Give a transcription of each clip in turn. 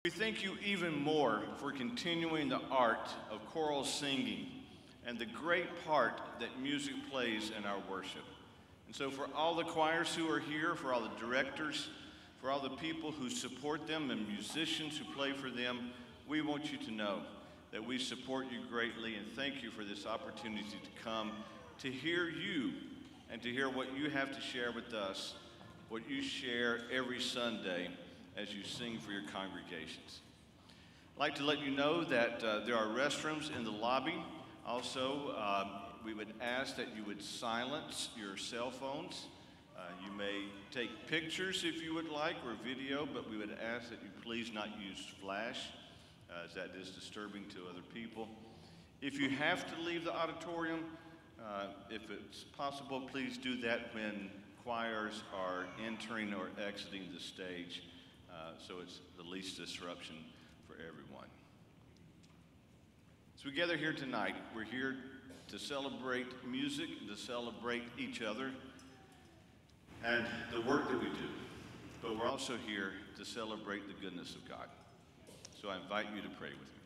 We thank you even more for continuing the art of choral singing and the great part that music plays in our worship. And so for all the choirs who are here, for all the directors, for all the people who support them and musicians who play for them, we want you to know that we support you greatly and thank you for this opportunity to come to hear you and to hear what you have to share with us, what you share every Sunday as you sing for your congregations. I'd like to let you know that there are restrooms in the lobby. Also, we would ask that you would silence your cell phones. You may take pictures if you would like, or video, but we would ask that you please not use flash, as that is disturbing to other people. If you have to leave the auditorium, if it's possible, please do that when choirs are entering or exiting the stage, so it's the least disruption for everyone. As we gather here tonight, we're here to celebrate music and to celebrate each other and the work that we do, but we're also here to celebrate the goodness of God. So I invite you to pray with me.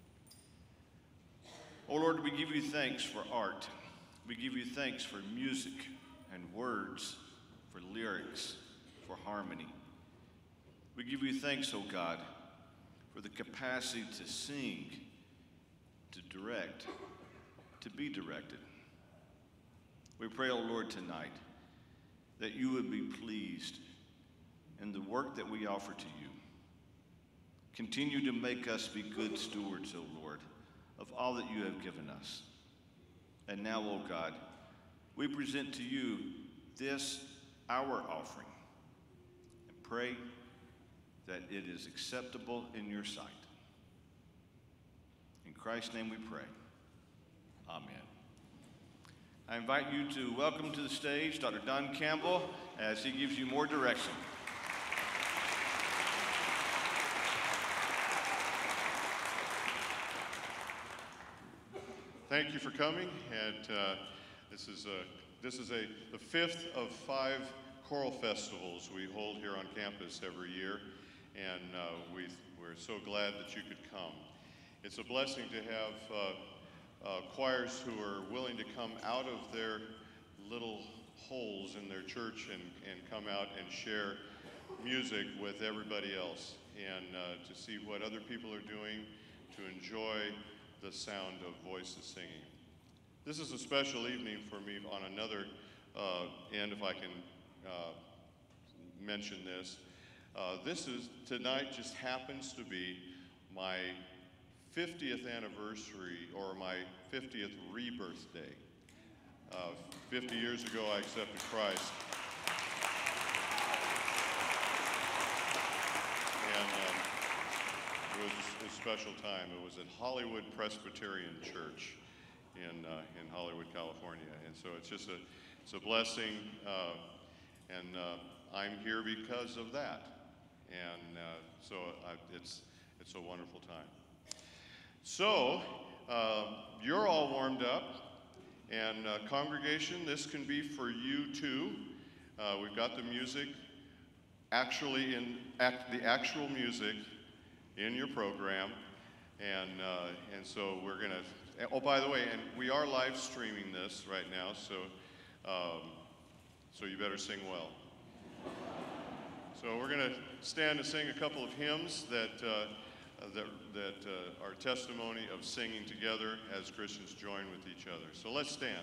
Oh Lord, we give you thanks for art. We give you thanks for music and words, for lyrics, for harmony. We give you thanks, oh God, for the capacity to sing, to direct, to be directed. We pray, oh Lord, tonight that you would be pleased in the work that we offer to you. Continue to make us be good stewards, O Lord, of all that you have given us. And now, O God, we present to you this, our offering, and pray that it is acceptable in your sight. In Christ's name we pray. Amen. I invite you to welcome to the stage Dr. Don Campbell as he gives you more direction. Thank you for coming, and this is the fifth of 5 choral festivals we hold here on campus every year, and we're so glad that you could come. It's a blessing to have choirs who are willing to come out of their little holes in their church and come out and share music with everybody else, and to see what other people are doing, to enjoy the sound of voices singing. This is a special evening for me on another end, if I can mention this. Tonight just happens to be my 50th anniversary, or my 50th rebirth day. 50 years ago, I accepted Christ. And it was a special time. It was at Hollywood Presbyterian Church in Hollywood, California. And so it's a blessing, and I'm here because of that. And so it's a wonderful time. So, you're all warmed up, and congregation, this can be for you too. We've got the music, the actual music in your program, and so we're gonna, oh, by the way, and we are live streaming this right now, so you better sing well. So we're gonna stand and sing a couple of hymns that are testimony of singing together as Christians join with each other. So let's stand.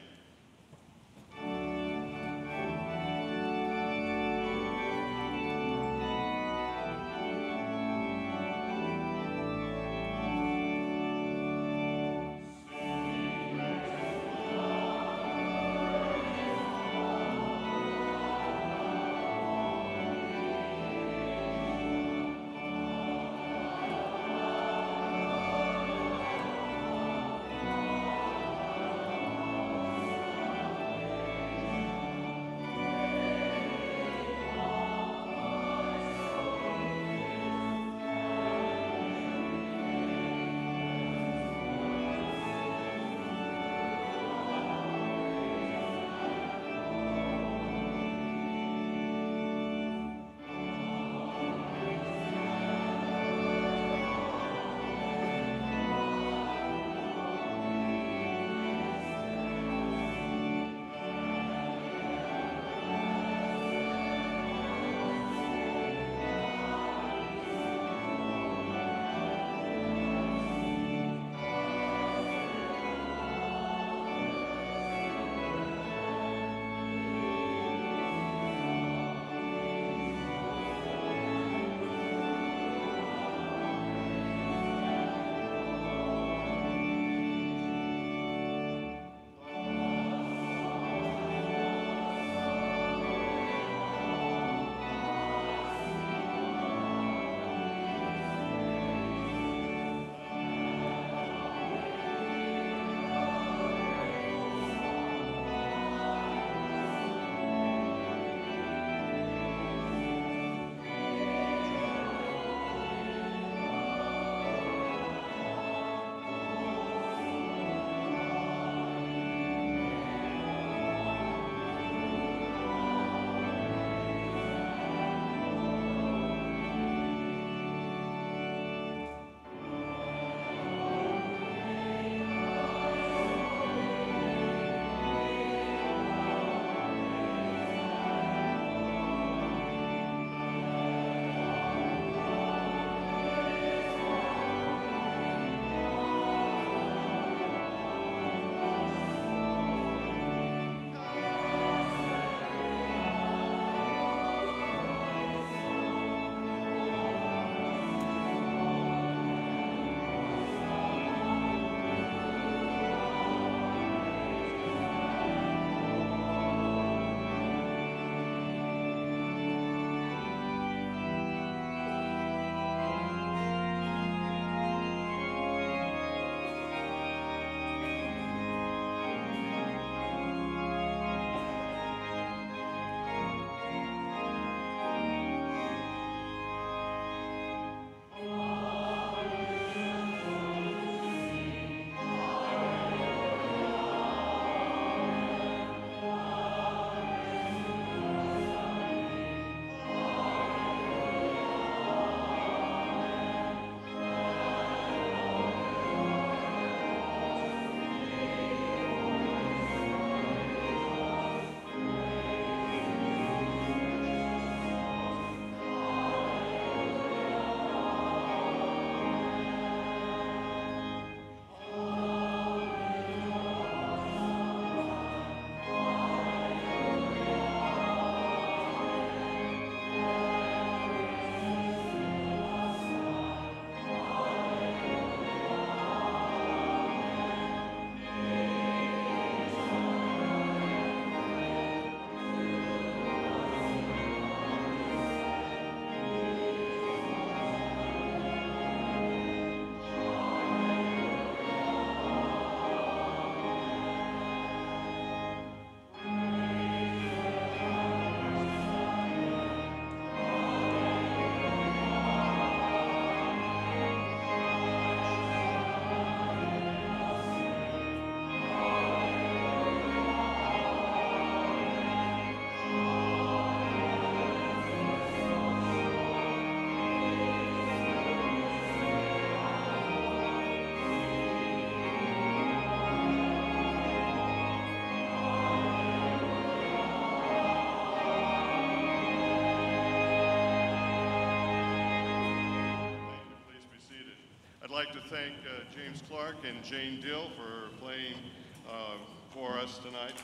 like to thank James Clark and Jane Dill for playing for us tonight.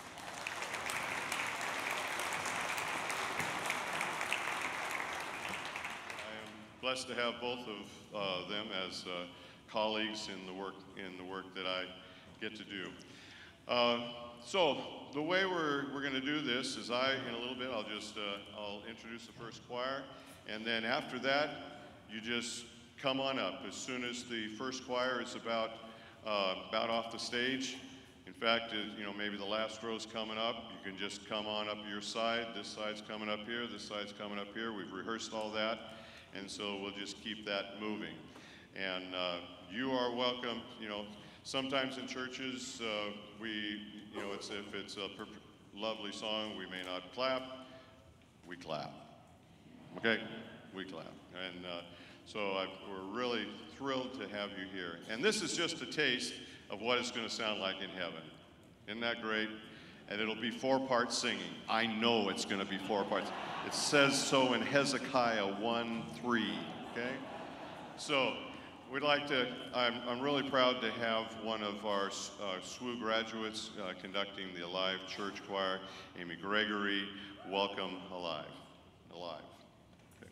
I am blessed to have both of them as colleagues in the work that I get to do. So the way we're going to do this is in a little bit, I'll introduce the first choir, and then after that, you just come on up. As soon as the first choir is about off the stage, in fact, maybe the last row's coming up, you can just come on up your side. This side's coming up here, this side's coming up here. We've rehearsed all that, and so we'll just keep that moving. And you are welcome. Sometimes in churches, if it's a lovely song, we may not clap. We clap. Okay? We clap. And we're really thrilled to have you here. And this is just a taste of what it's going to sound like in heaven. Isn't that great? And it'll be 4-part singing. I know it's going to be 4 parts. It says so in Hezekiah 1:3. Okay? So we'd like to, I'm really proud to have one of our SWU graduates conducting the Alive Church Choir, Amy Gregory. Welcome, Alive. Alive. Okay.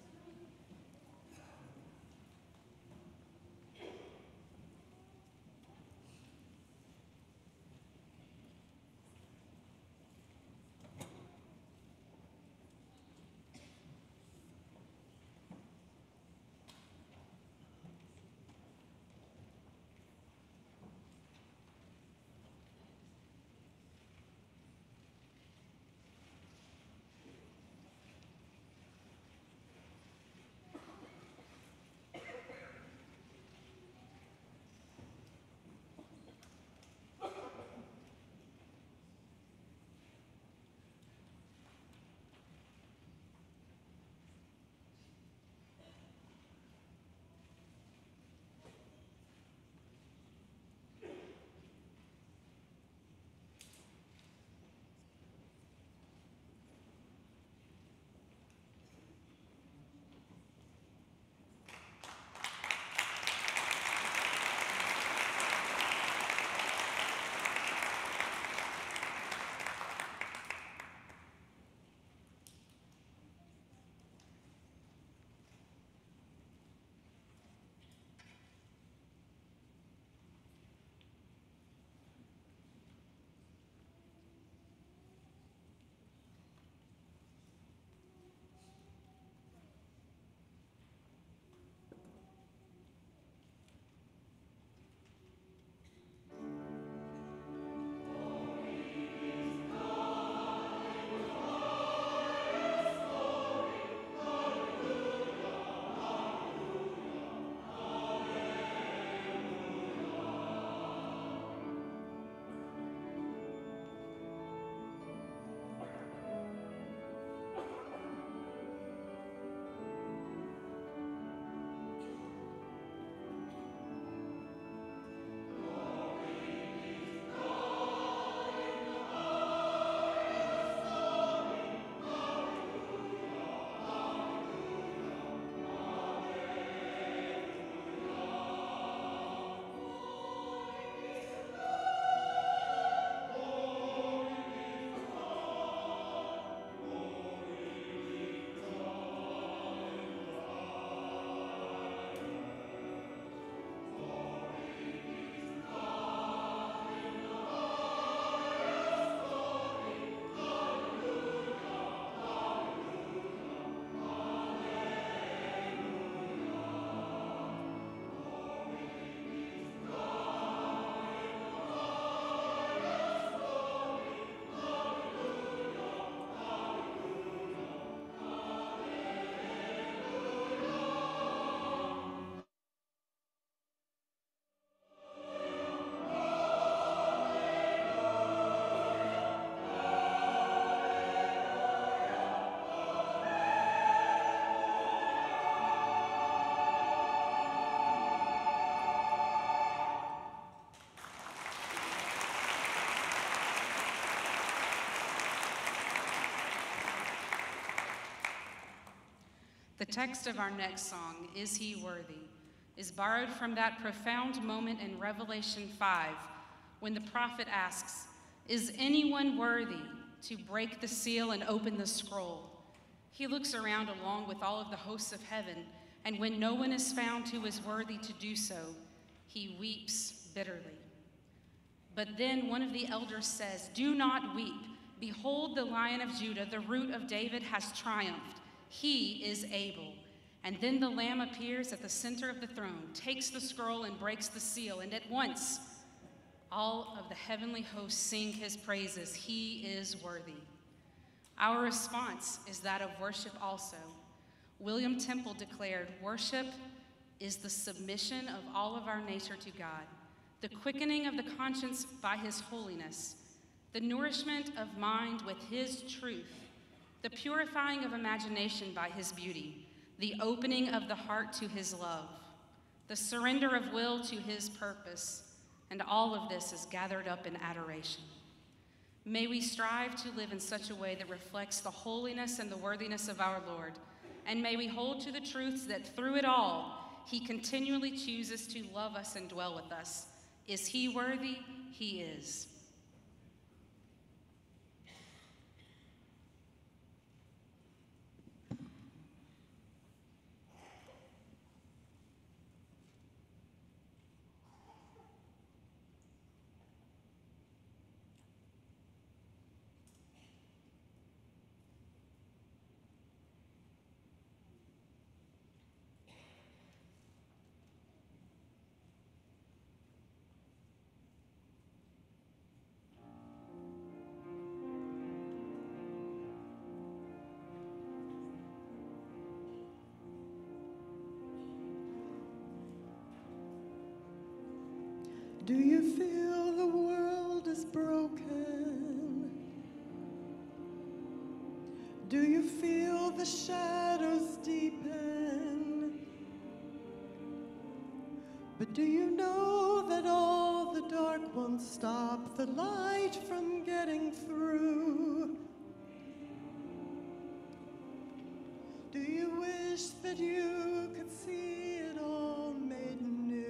The text of our next song, Is He Worthy, is borrowed from that profound moment in Revelation 5 when the prophet asks, "Is anyone worthy to break the seal and open the scroll?" He looks around along with all of the hosts of heaven, and when no one is found who is worthy to do so, he weeps bitterly. But then one of the elders says, "Do not weep. Behold, the Lion of Judah, the Root of David, has triumphed. He is able." And then the Lamb appears at the center of the throne, takes the scroll and breaks the seal, and at once all of the heavenly hosts sing his praises. He is worthy. Our response is that of worship also. William Temple declared, "Worship is the submission of all of our nature to God, the quickening of the conscience by his holiness, the nourishment of mind with his truth, the purifying of imagination by his beauty, the opening of the heart to his love, the surrender of will to his purpose, and all of this is gathered up in adoration." May we strive to live in such a way that reflects the holiness and the worthiness of our Lord, and may we hold to the truths that through it all, he continually chooses to love us and dwell with us. Is he worthy? He is. Do you feel the world is broken? Do you feel the shadows deepen? But do you know that all the dark won't stop the light from getting through? Do you wish that you could see it all made new?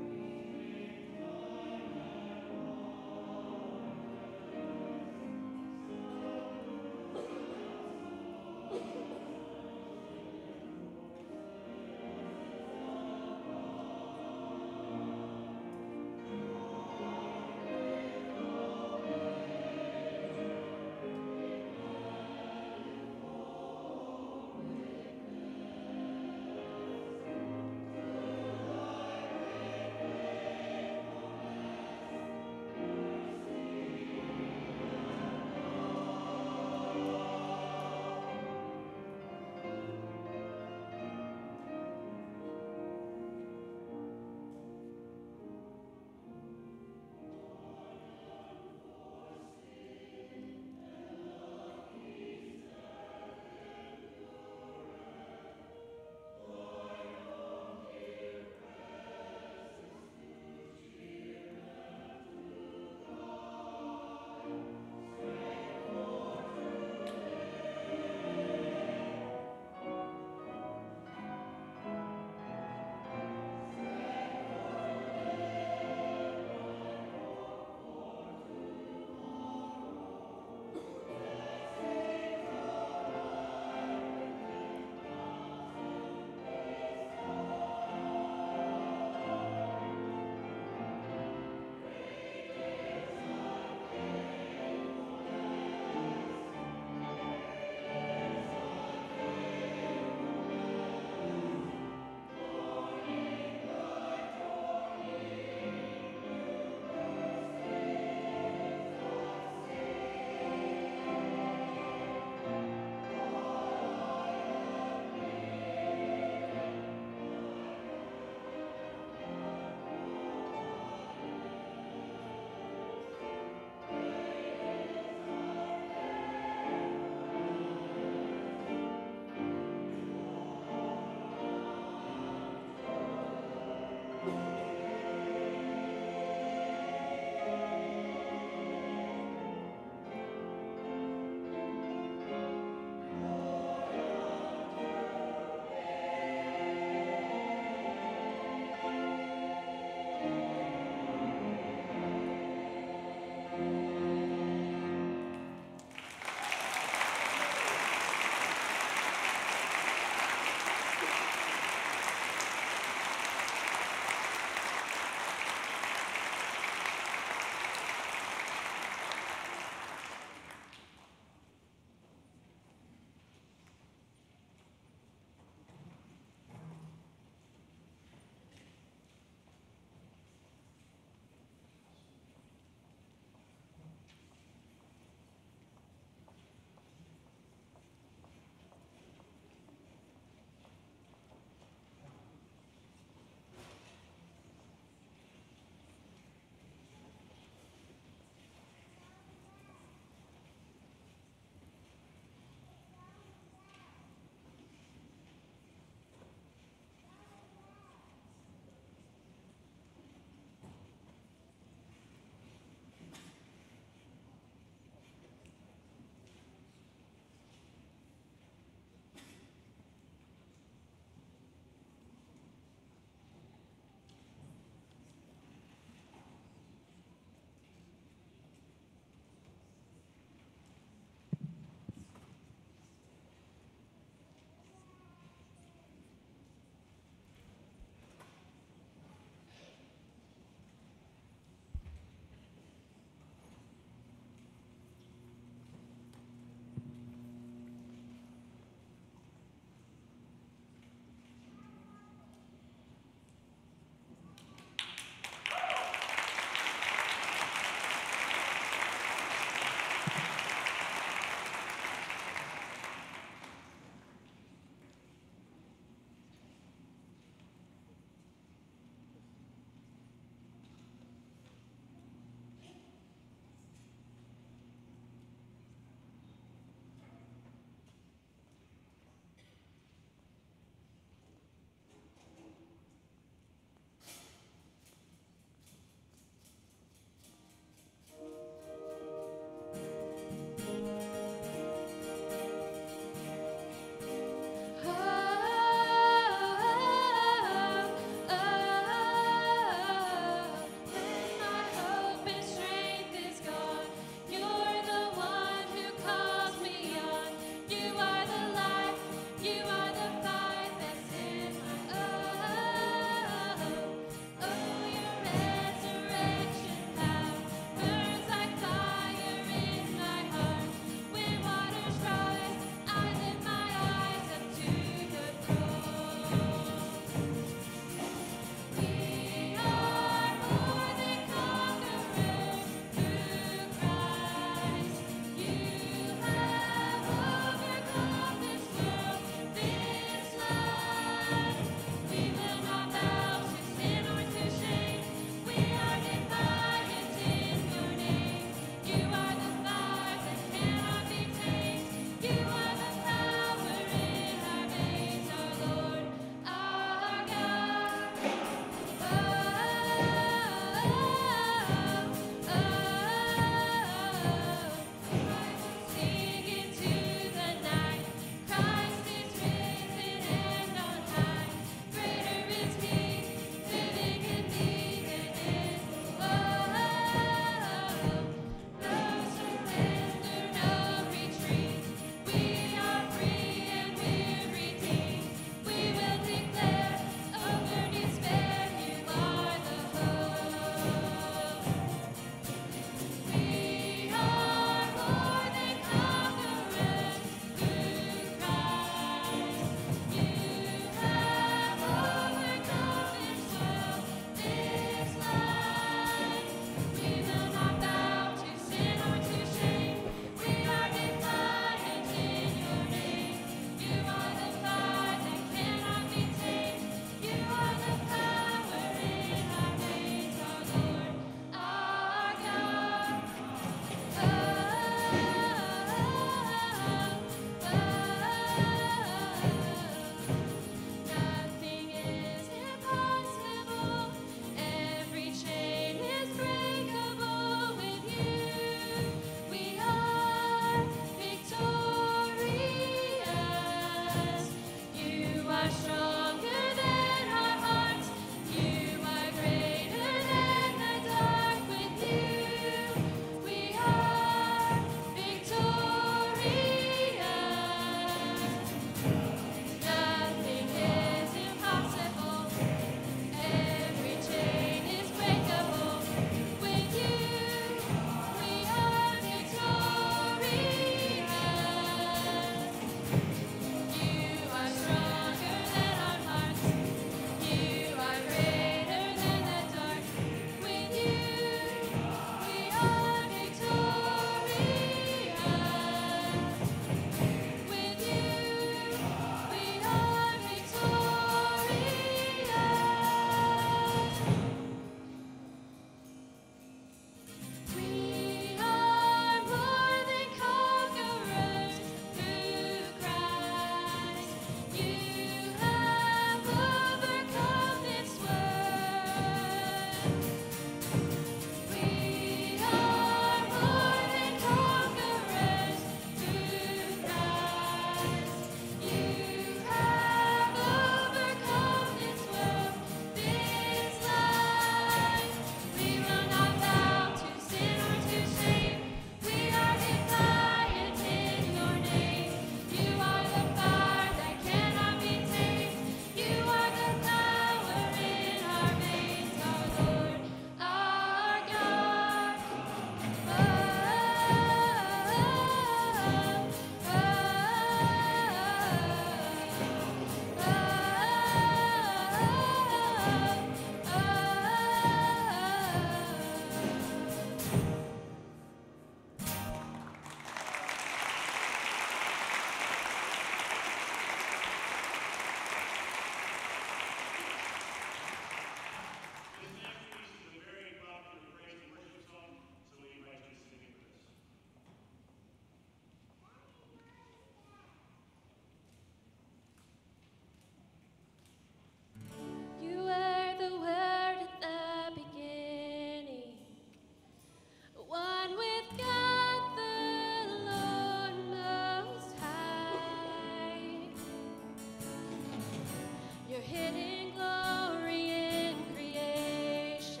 hidden glory in creation,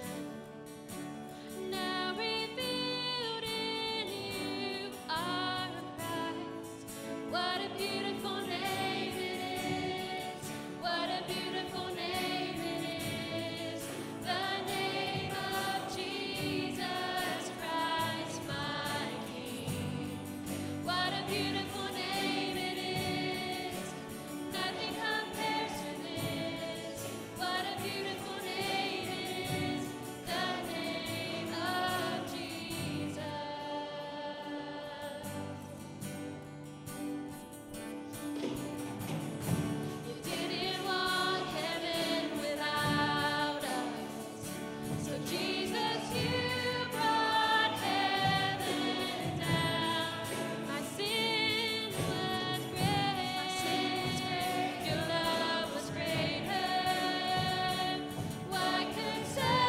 now revealed in you are Christ. What a beautiful name it is. What a beautiful name it is. The name of Jesus Christ, my King. What a beautiful name it is. Nothing compares to this. What a beautiful name it is. The name of Jesus. You didn't want heaven without us. So Jesus, you brought heaven down. My sin was great. Your love was greater. What could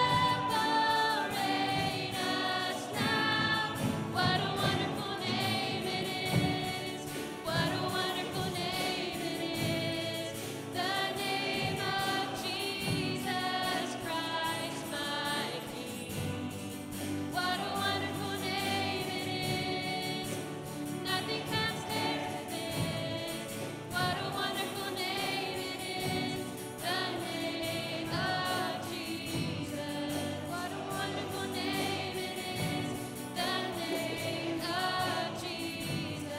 separate us now? What a wonderful name it is. What a wonderful name it is. The name of Jesus Christ, my King. What a wonderful name it is. Nothing compares to this. What a wonderful name it is. The name of Jesus. What a wonderful name it is. The name of Jesus.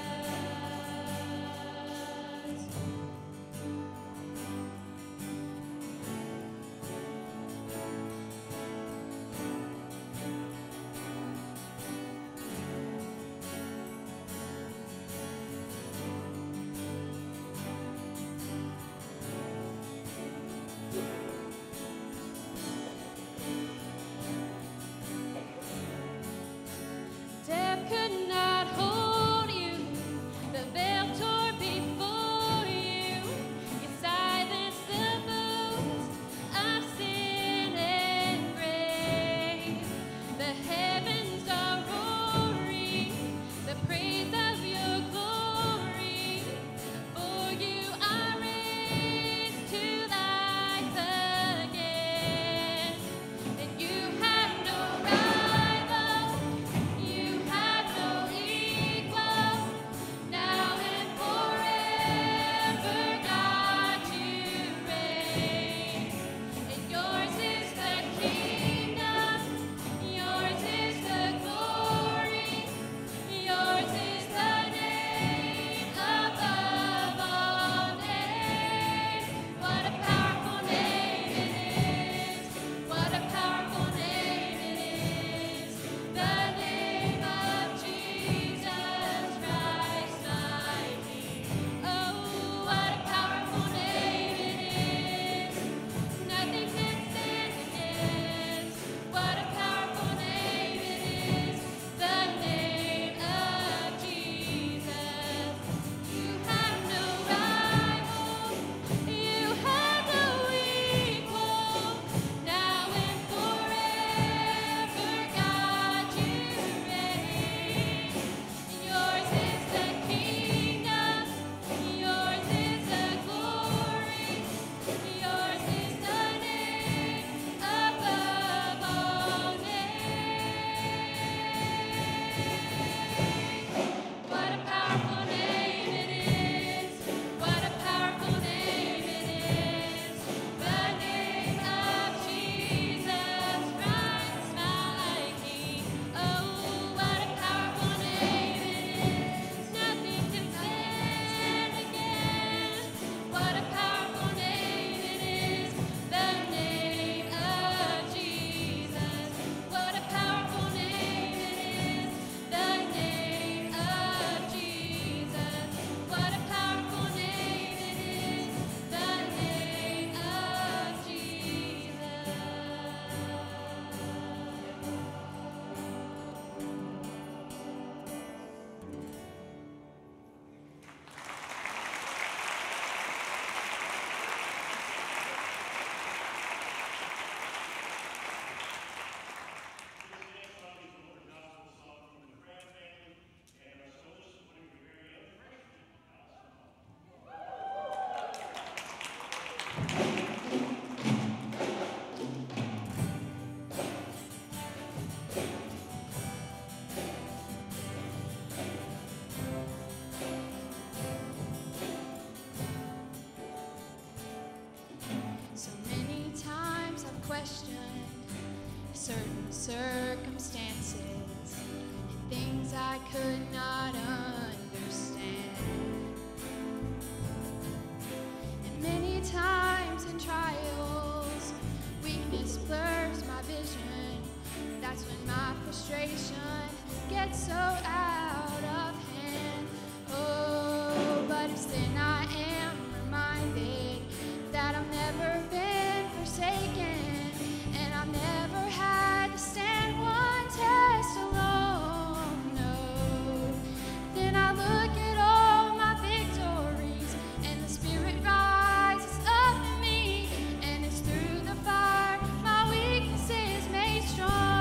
Death could not hold you. The veil tore before you. You silenced the voice of sin and grave. The heavens are roaring the praise of your glory. For you are raised to life again, and you have no rival. You have no certain circumstances and things I could not understand. And many times in trials, weakness blurs my vision. That's when my frustration gets so out of hand. Oh, but it's then I am reminded that I've never been forsaken, and I've never had to stand one test alone. No. Then I look at all my victories, and the Spirit rises up in me, and it's through the fire my weakness is made strong.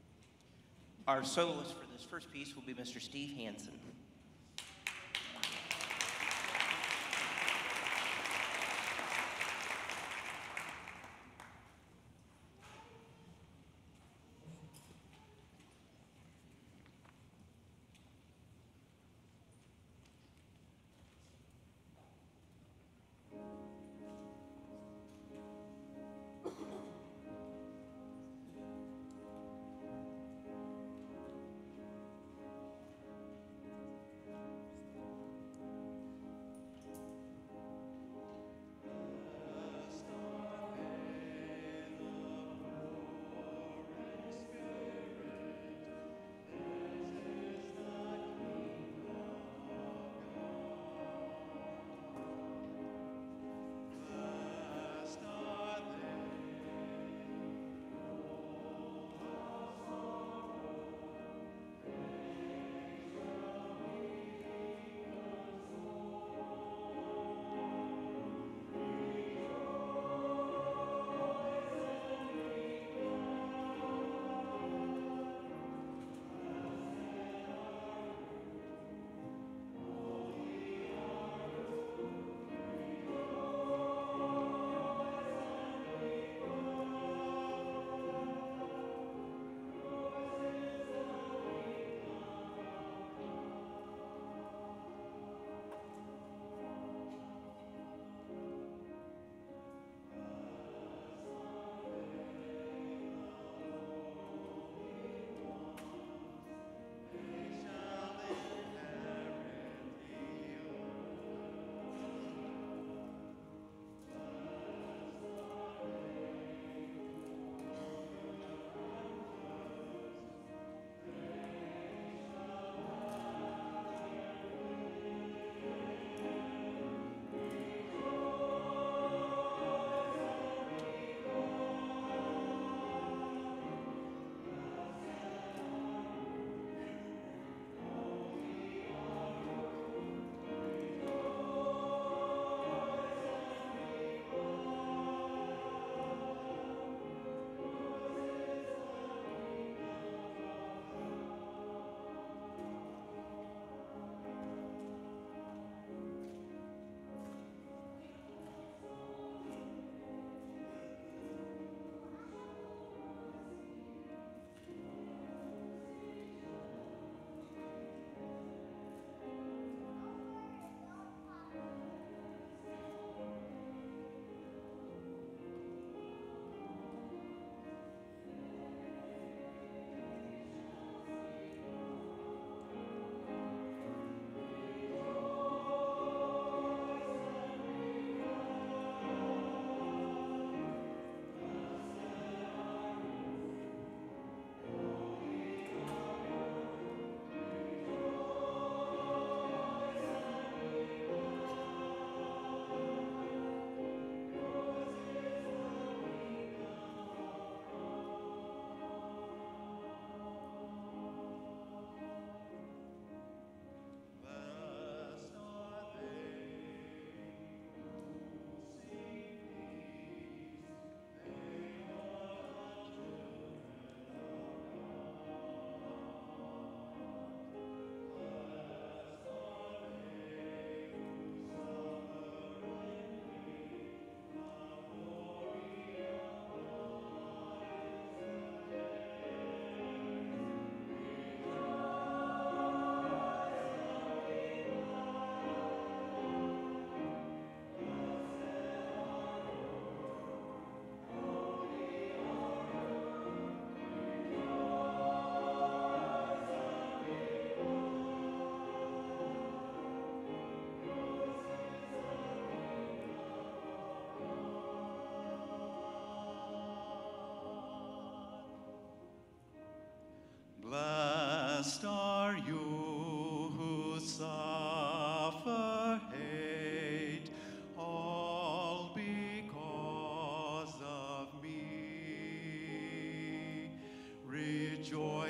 Our soloist for this first piece will be Mr. Steve Hansen.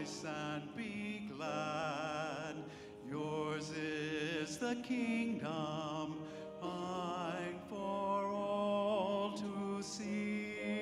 rejoice and be glad. Yours is the kingdom, mine for all to see.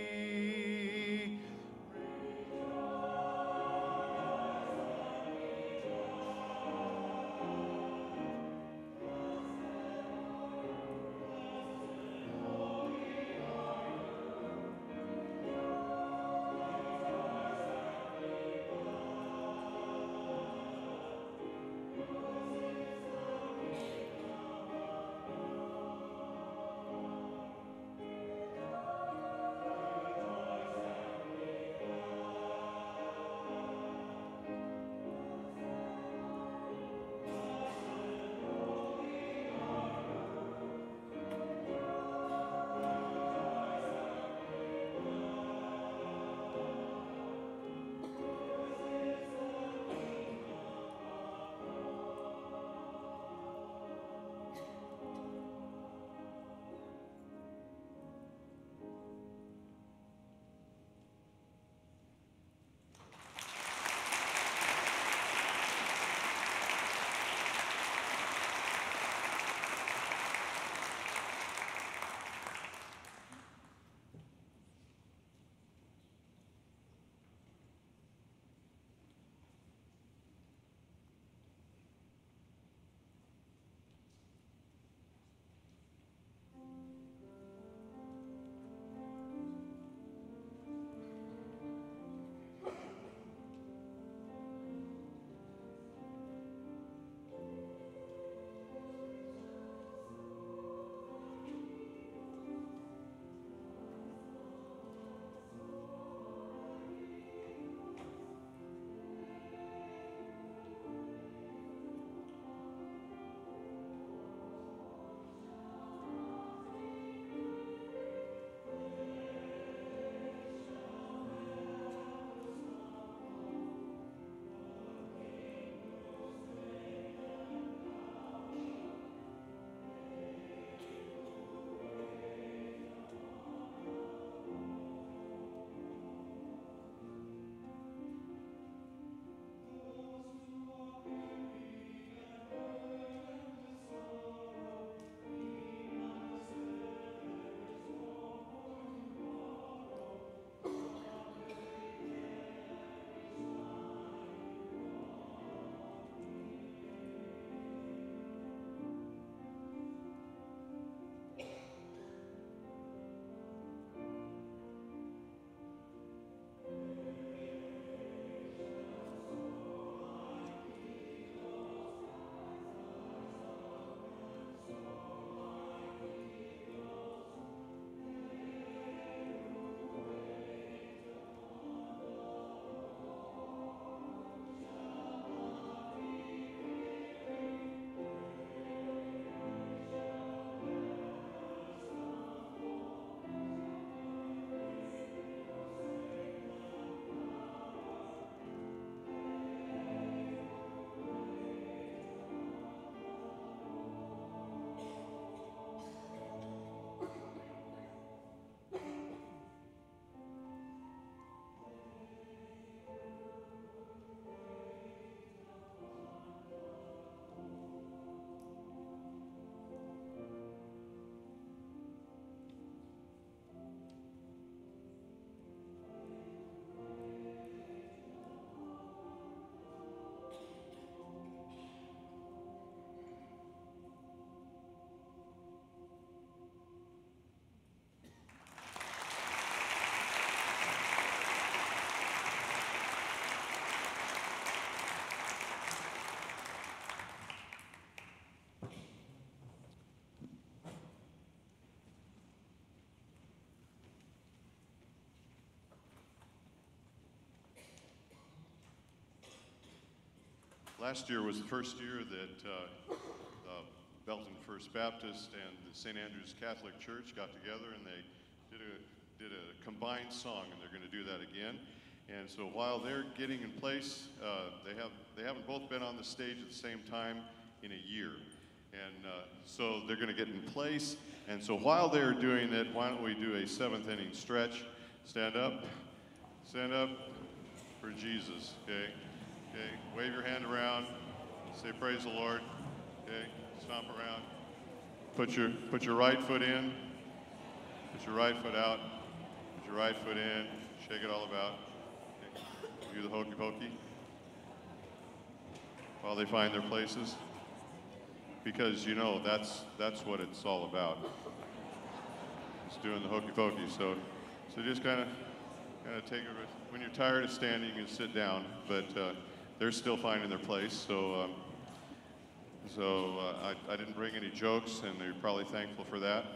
Last year was the first year that Belton First Baptist and the St. Andrew's Catholic Church got together and they did a combined song, and they're going to do that again. And so while they're getting in place, they haven't both been on the stage at the same time in a year. And so they're going to get in place. And so while they're doing that, why don't we do a seventh inning stretch? Stand up for Jesus, okay? Okay, wave your hand around. Say praise the Lord. Okay, stomp around. Put your right foot in. Put your right foot out. Put your right foot in. Shake it all about. Okay. Do the hokey pokey while they find their places. Because you know that's what it's all about. It's doing the hokey pokey. So just kind of take it. When you're tired of standing, you can sit down. But they're still finding their place. So I didn't bring any jokes, and they're probably thankful for that.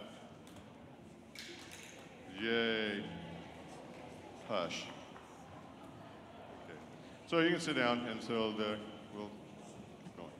Yay. Hush. Okay. So you can sit down, and so we'll keep going.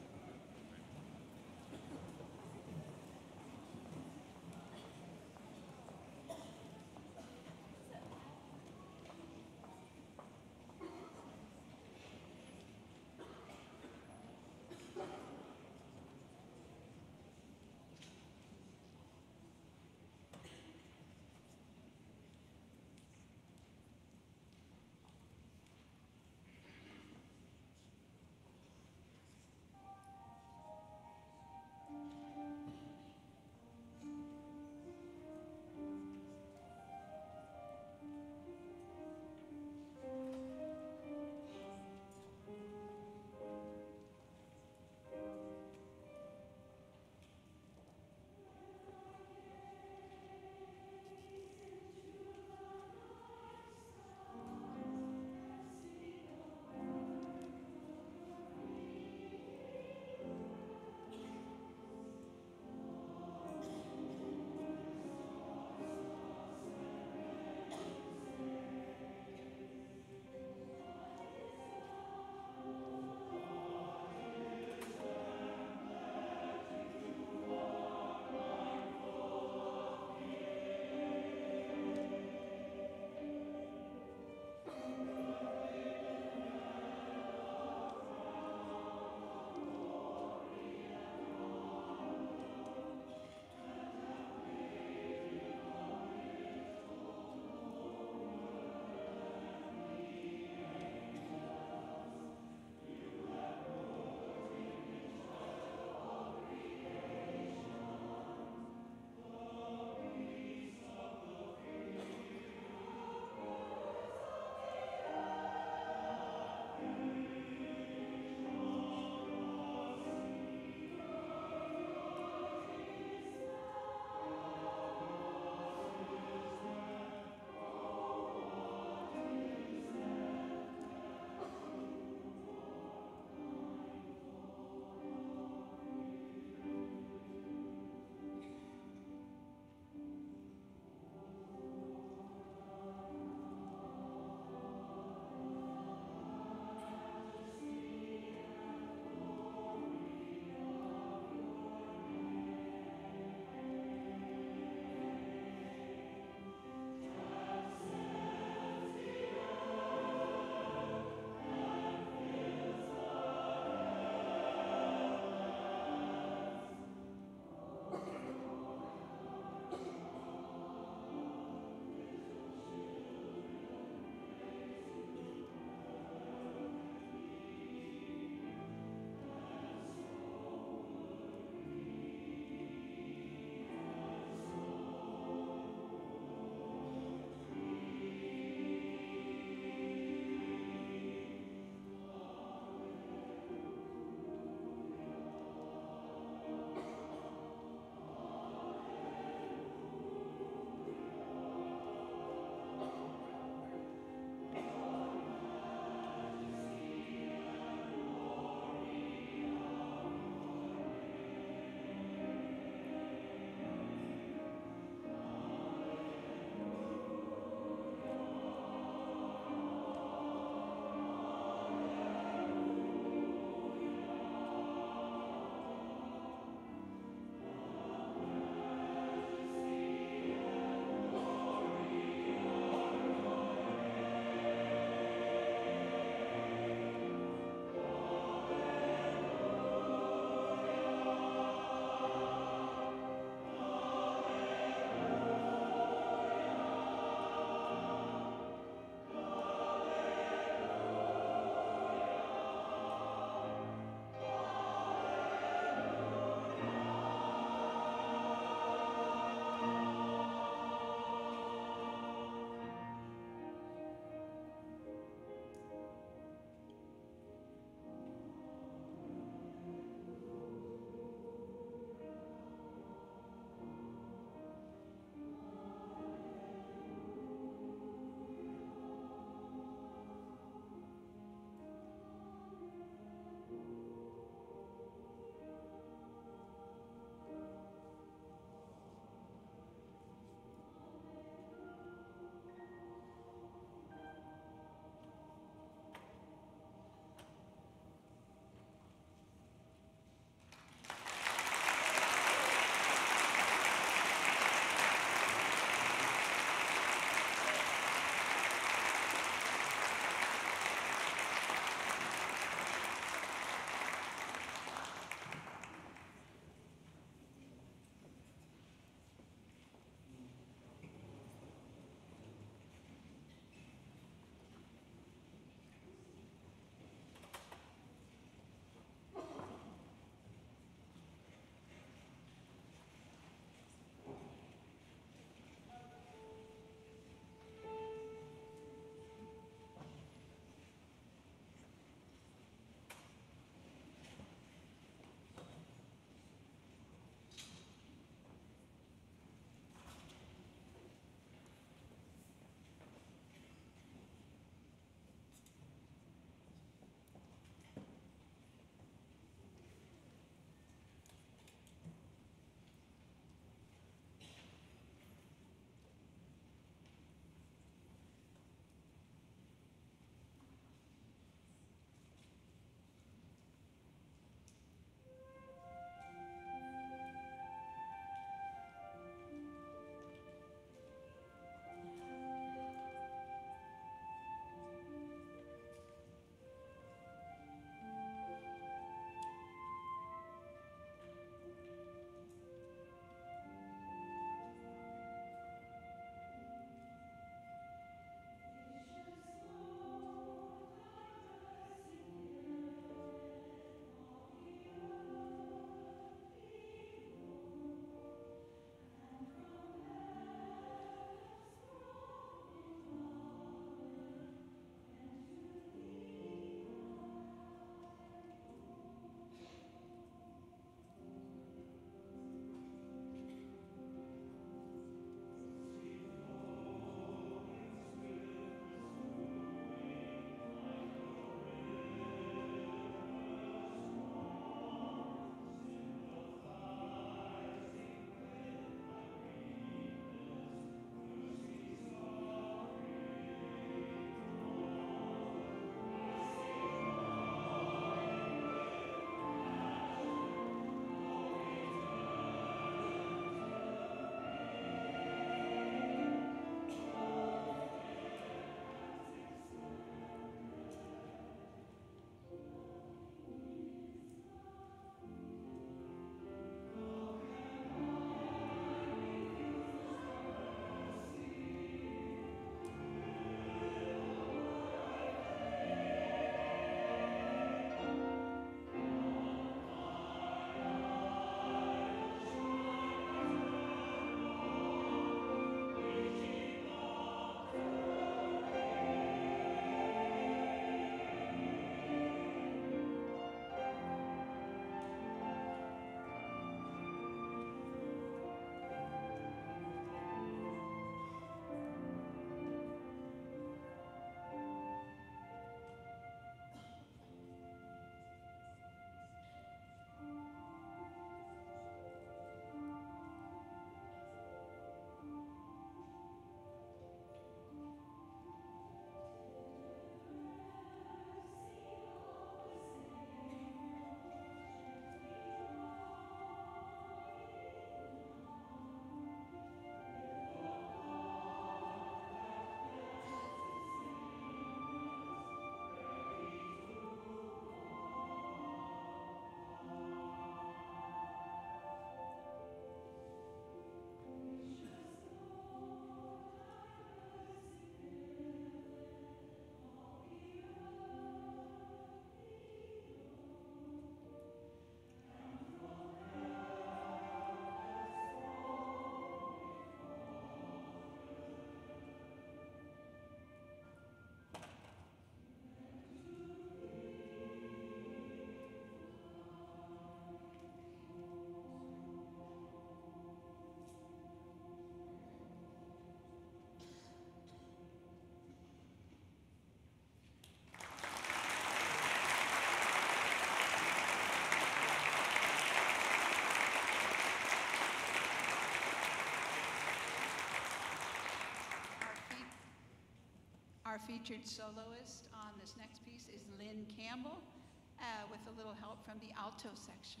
Our featured soloist on this next piece is Lynn Campbell, with a little help from the alto section.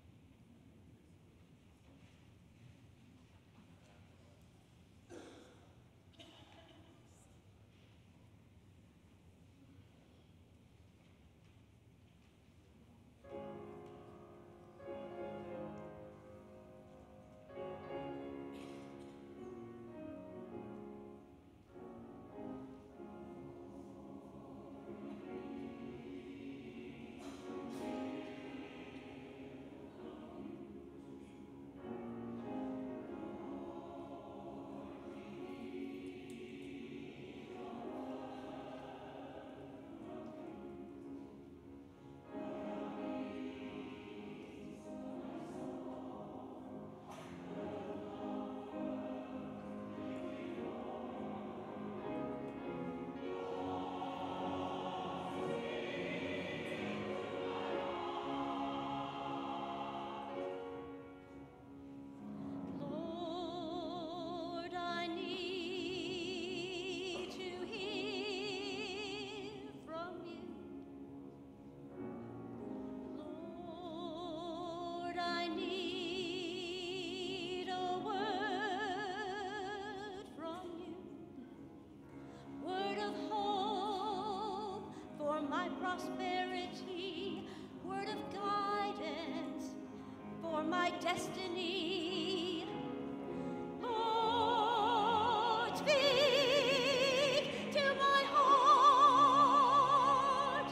Lord, I need to hear from you. Lord, I need a word from you. Word of hope for my prosperity. Word of guidance for my destiny. Lord, speak to my heart.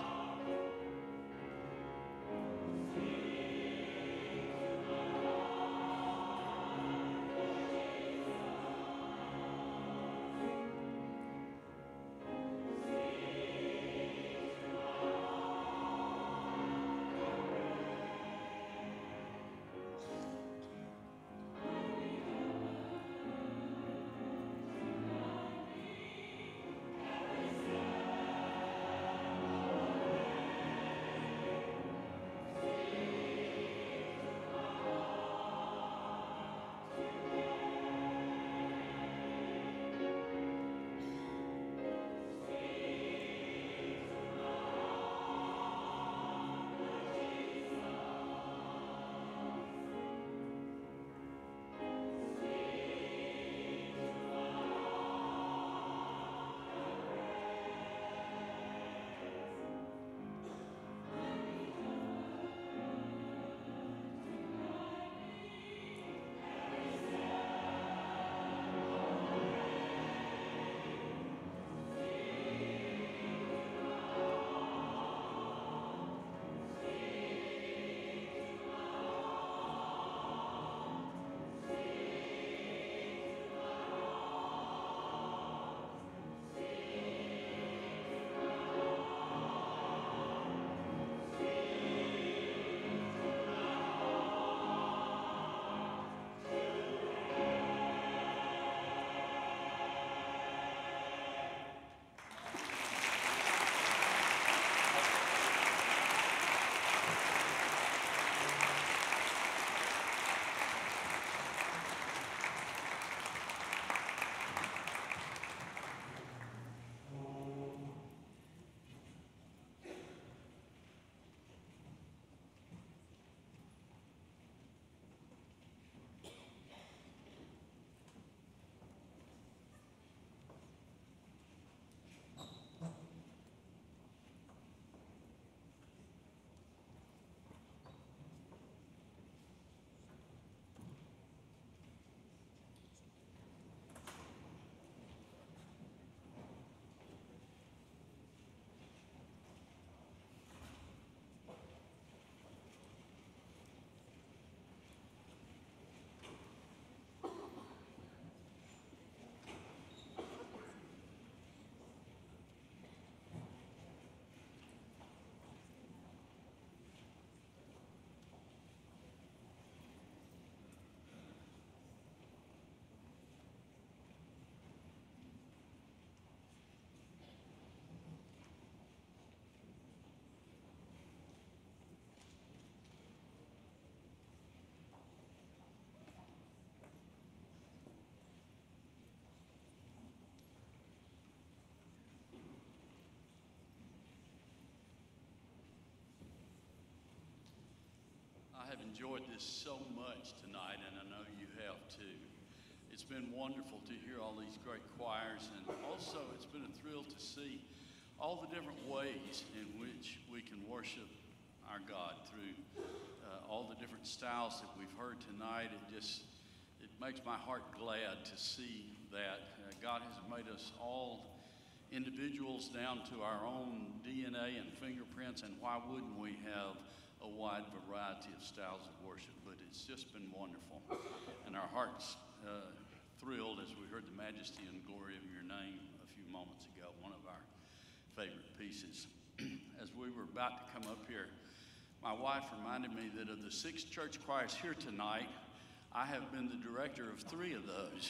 enjoyed this so much tonight, and I know you have too. It's been wonderful to hear all these great choirs, and also it's been a thrill to see all the different ways in which we can worship our God through all the different styles that we've heard tonight. It makes my heart glad to see that God has made us all individuals down to our own DNA and fingerprints, and why wouldn't we have a wide variety of styles of worship? But it's just been wonderful, and our hearts thrilled as we heard the majesty and glory of your name a few moments ago, one of our favorite pieces. As we were about to come up here, my wife reminded me that of the 6 church choirs here tonight, I have been the director of 3 of those.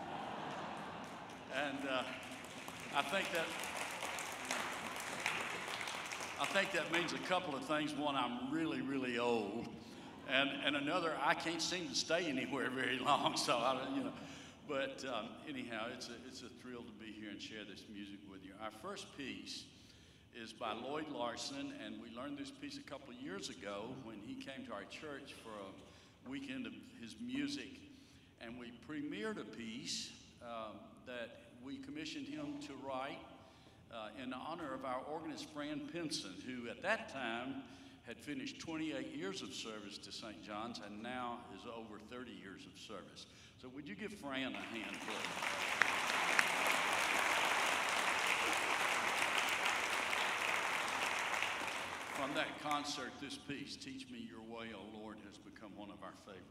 And I think that means a couple of things. One, I'm really, really old. And another, I can't seem to stay anywhere very long. So, But anyhow, it's a thrill to be here and share this music with you. Our first piece is by Lloyd Larson, and we learned this piece a couple of years ago when he came to our church for a weekend of his music. And we premiered a piece that we commissioned him to write in honor of our organist, Fran Pinson, who at that time had finished 28 years of service to St. John's and now is over 30 years of service. So would you give Fran a hand, please? From that concert, this piece, Teach Me Your Way, O Lord, has become one of our favorites.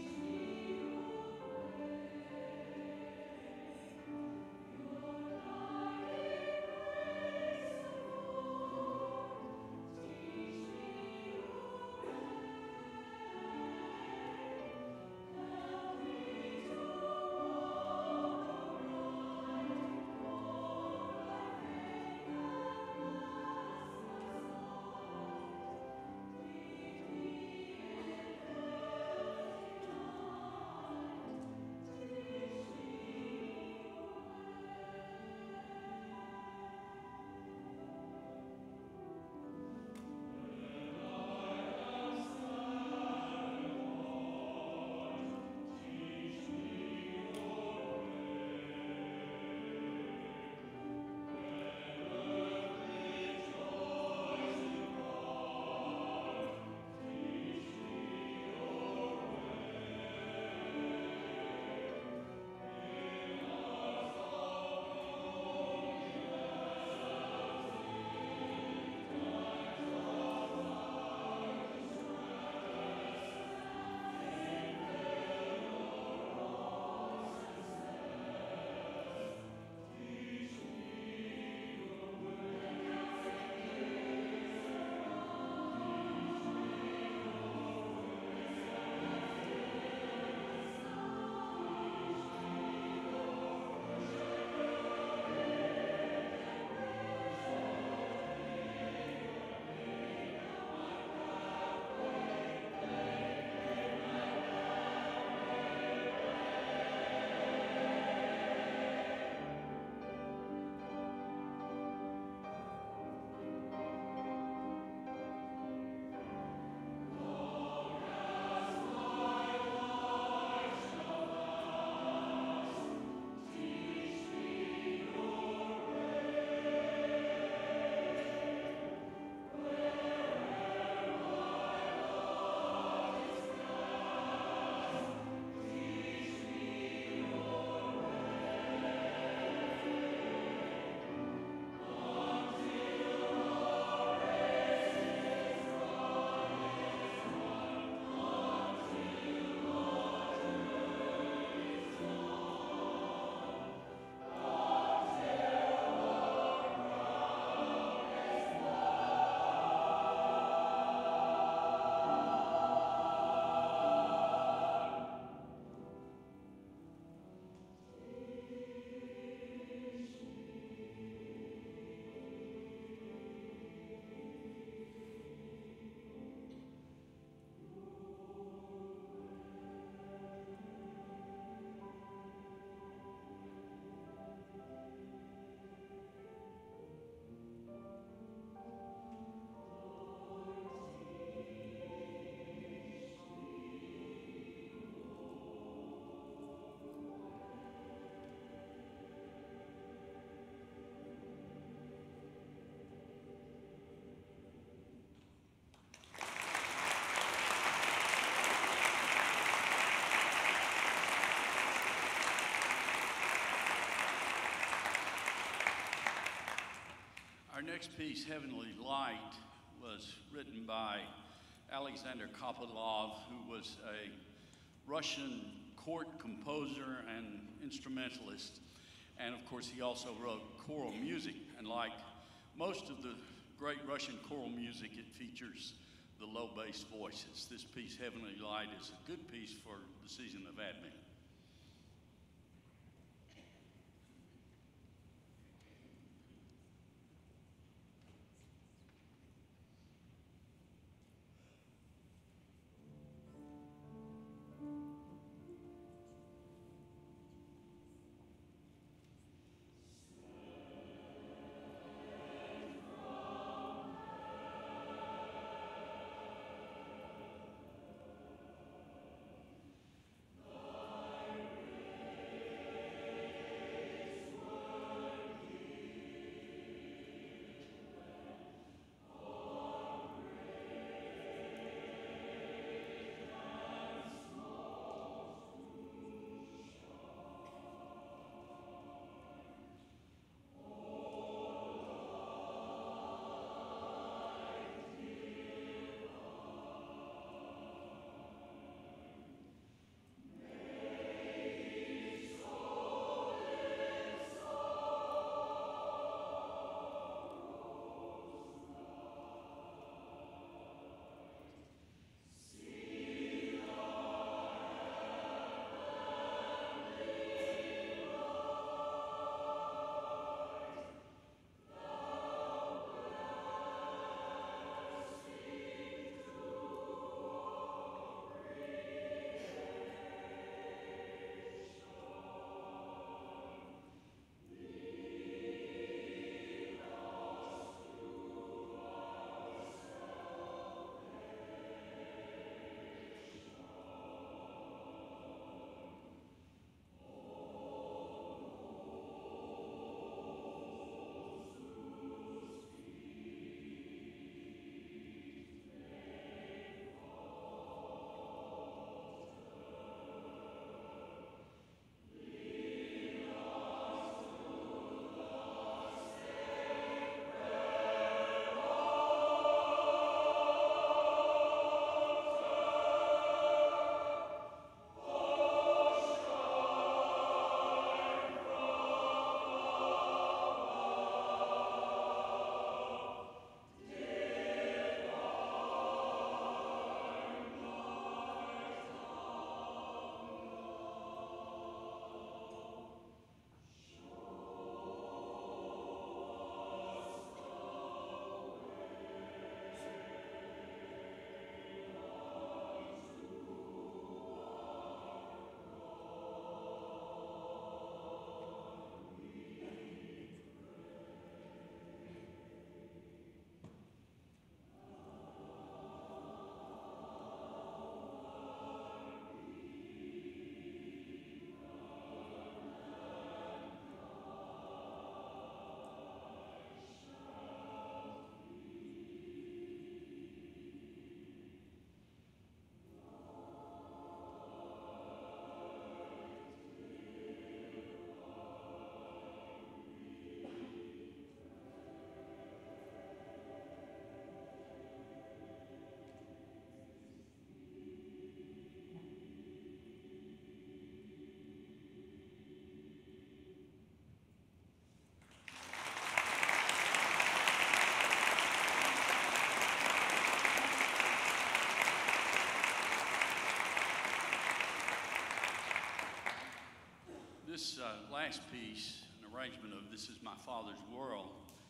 Lord, next piece, Heavenly Light, was written by Alexander Kopylov, who was a Russian court composer and instrumentalist. And of course, he also wrote choral music. And like most of the great Russian choral music, it features the low bass voices. This piece, Heavenly Light, is a good piece for the season of Advent. This last piece, an arrangement of This Is My Father's World,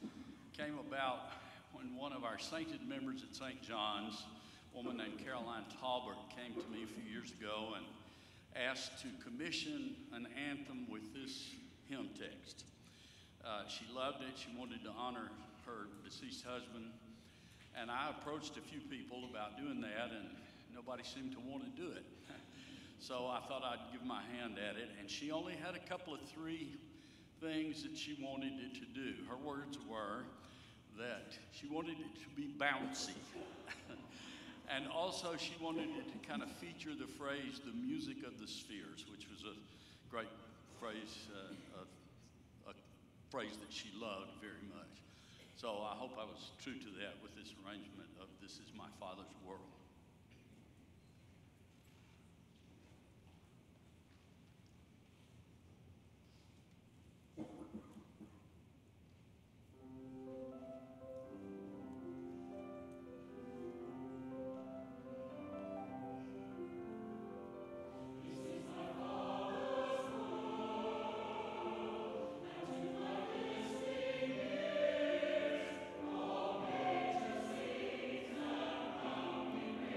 came about when one of our sainted members at St. John's, a woman named Caroline Talbert, came to me a few years ago and asked to commission an anthem with this hymn text. She loved it. She wanted to honor her deceased husband. And I approached a few people about doing that, and nobody seemed to want to do it. So I thought I'd give my hand at it, and she only had a couple of three things that she wanted it to do. Her words were that she wanted it to be bouncy. And also she wanted it to kind of feature the phrase, the music of the spheres, which was a great phrase, a phrase that she loved very much. So I hope I was true to that with this arrangement of This Is My Father's World. Thank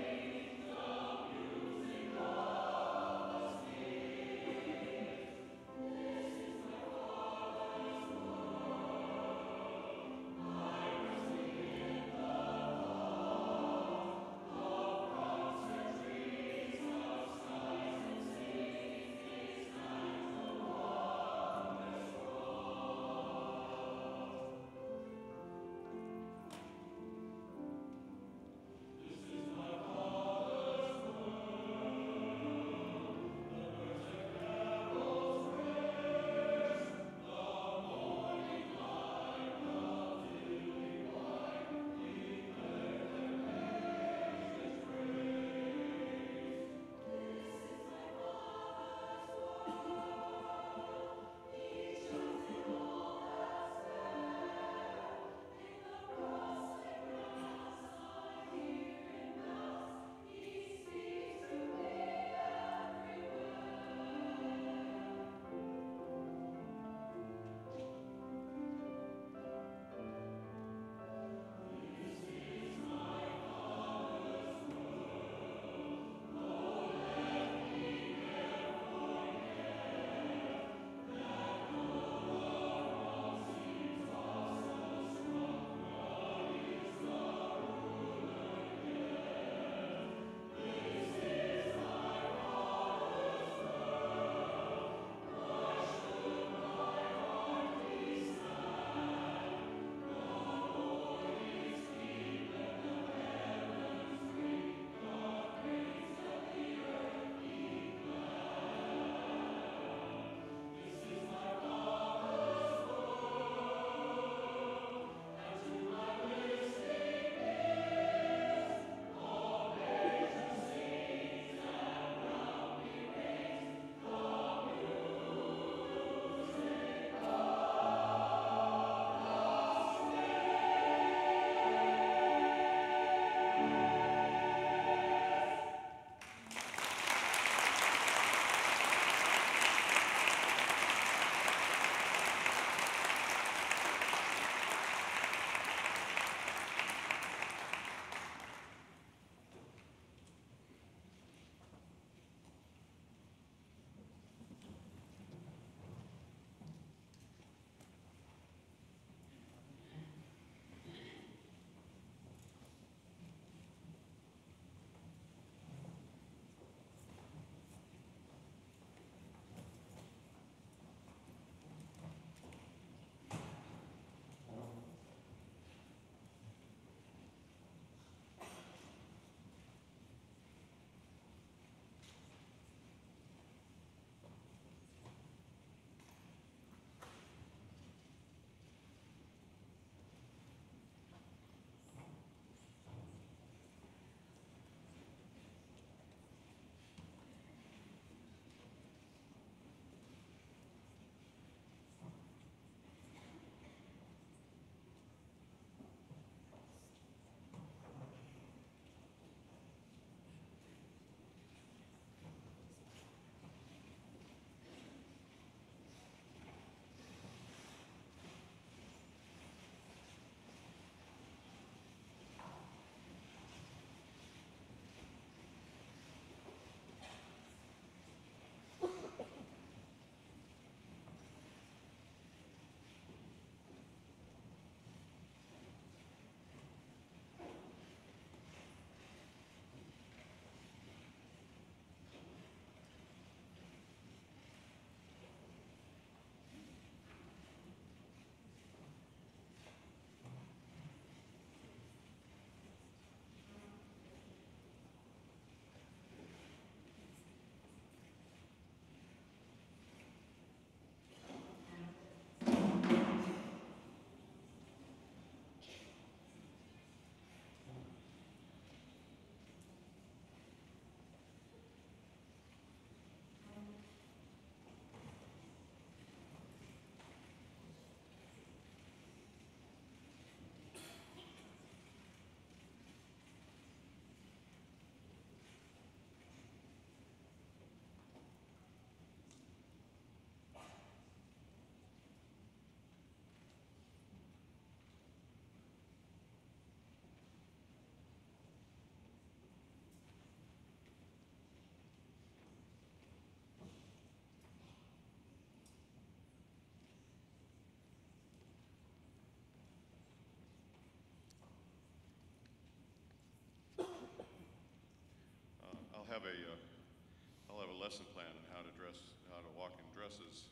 lesson plan on how to walk in dresses.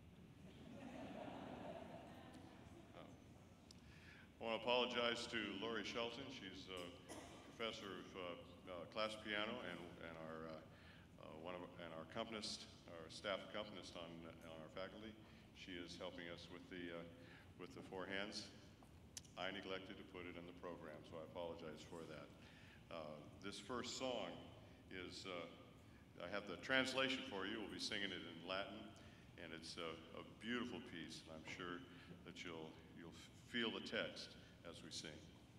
I want to apologize to Lori Shelton. She's a professor of class piano and our accompanist, our staff accompanist on our faculty. She is helping us with the four hands. I neglected to put it in the program, so I apologize for that. This first song is, I have the translation for you. We'll be singing it in Latin, and it's a beautiful piece, and I'm sure that you'll feel the text as we sing.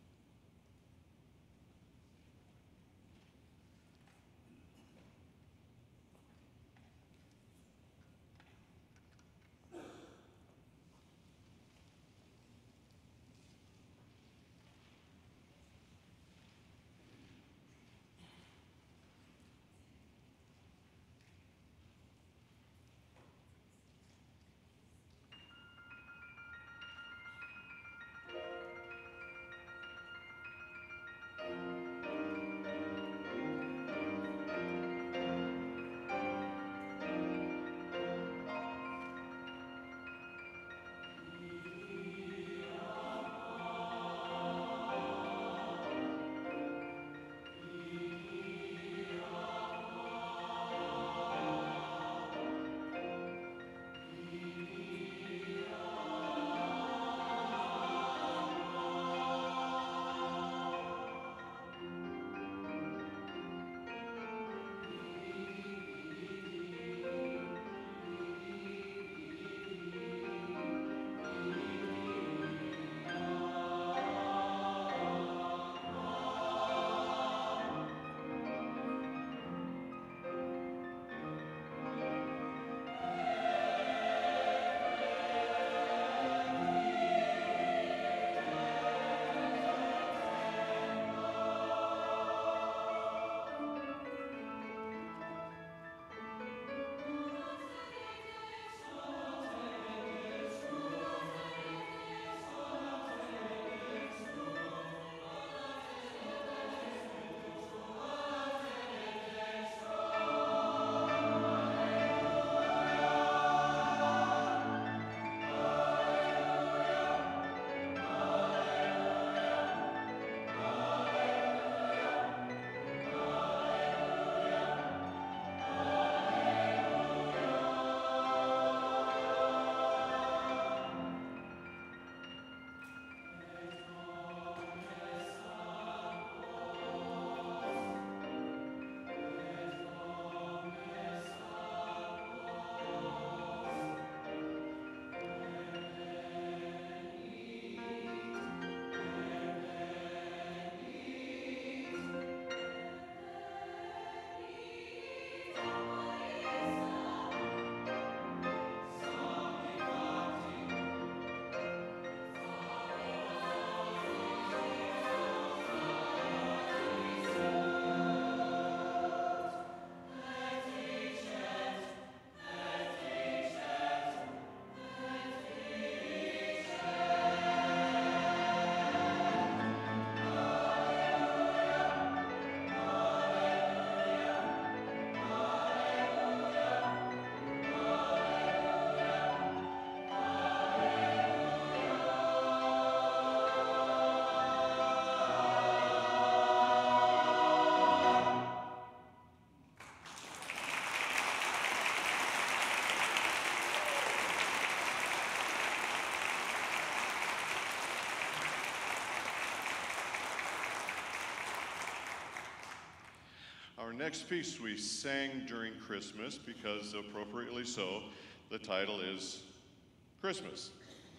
Our next piece we sang during Christmas because, appropriately so, the title is Christmas.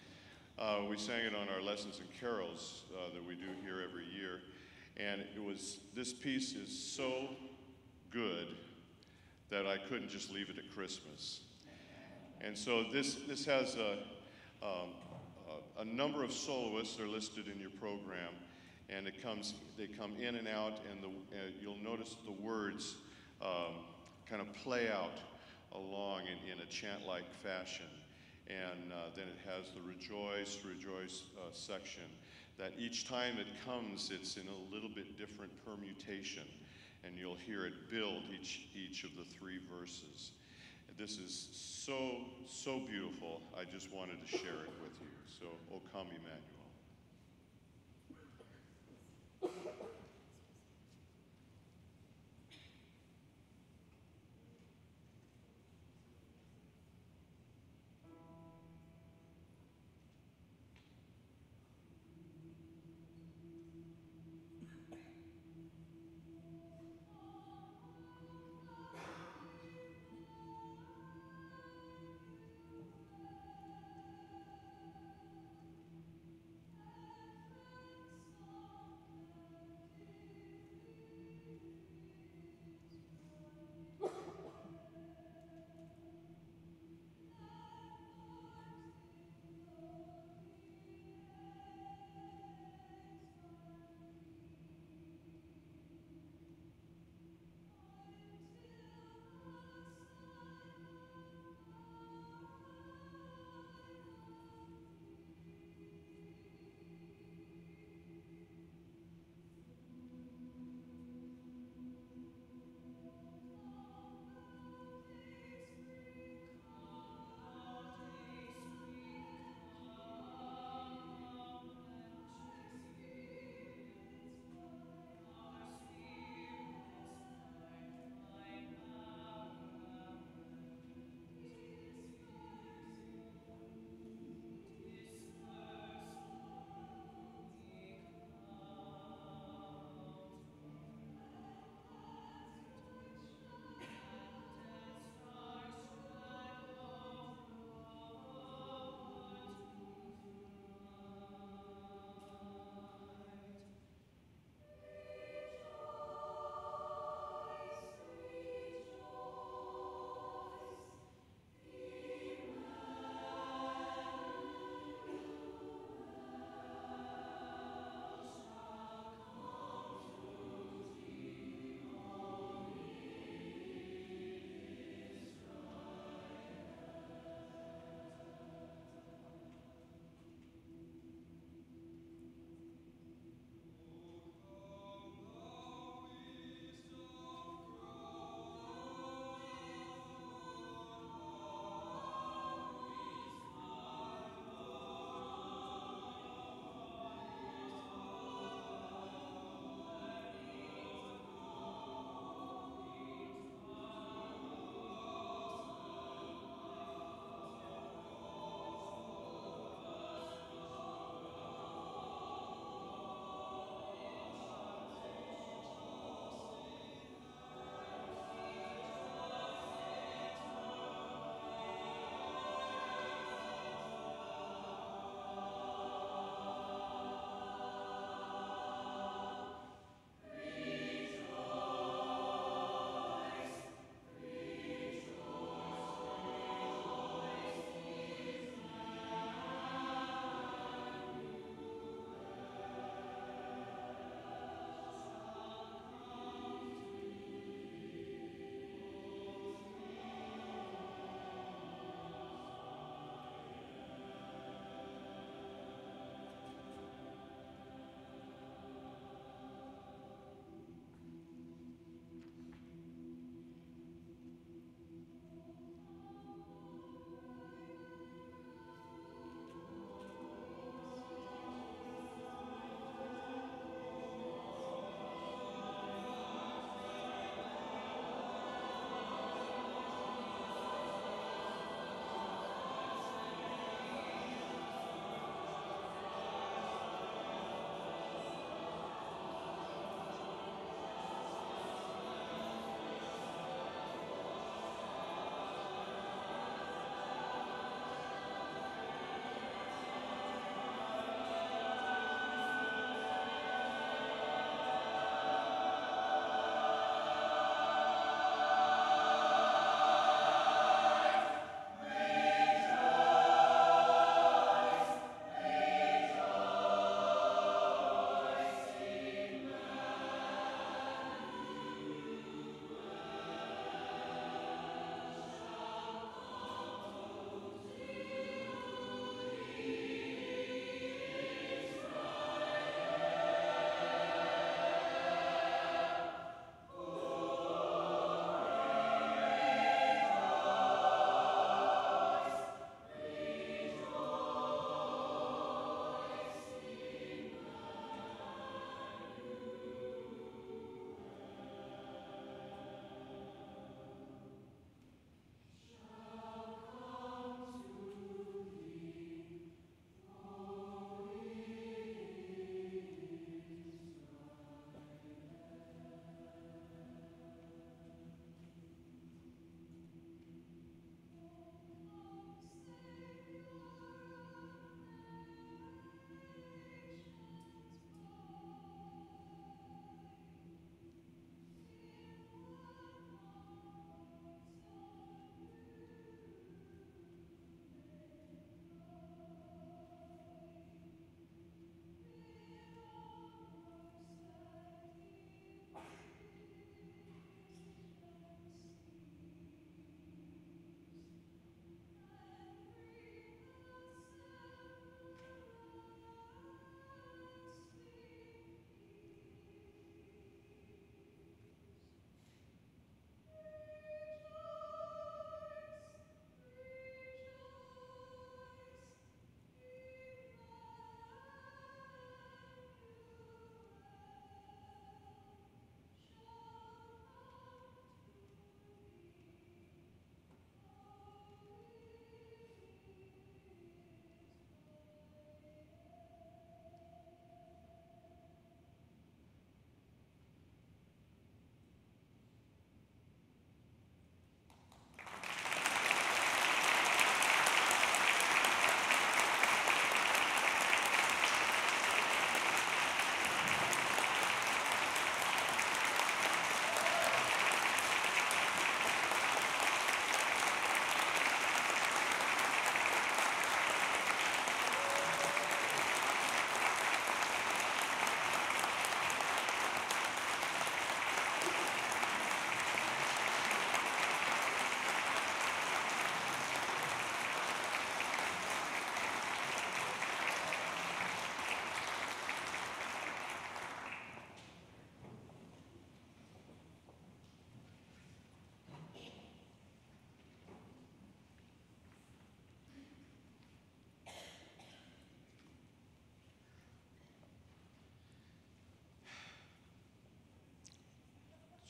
We sang it on our lessons and carols that we do here every year, and this piece is so good that I couldn't just leave it at Christmas. And so this has a number of soloists. They're listed in your program, and they come in and out, and you'll notice the words kind of play out along in a chant-like fashion. And then it has the rejoice, rejoice section, that each time it comes, it's in a little bit different permutation. and you'll hear it build each of the 3 verses. This is so beautiful. I just wanted to share it with you. So, O come, Emmanuel.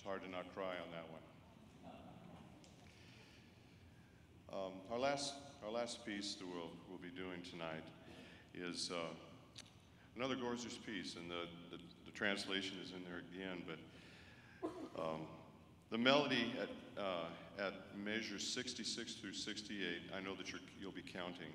hard to not cry on that one. Our last piece that we'll be doing tonight is another gorgeous piece, and the translation is in there again, but the melody at measures 66 through 68, I know that you'll be counting,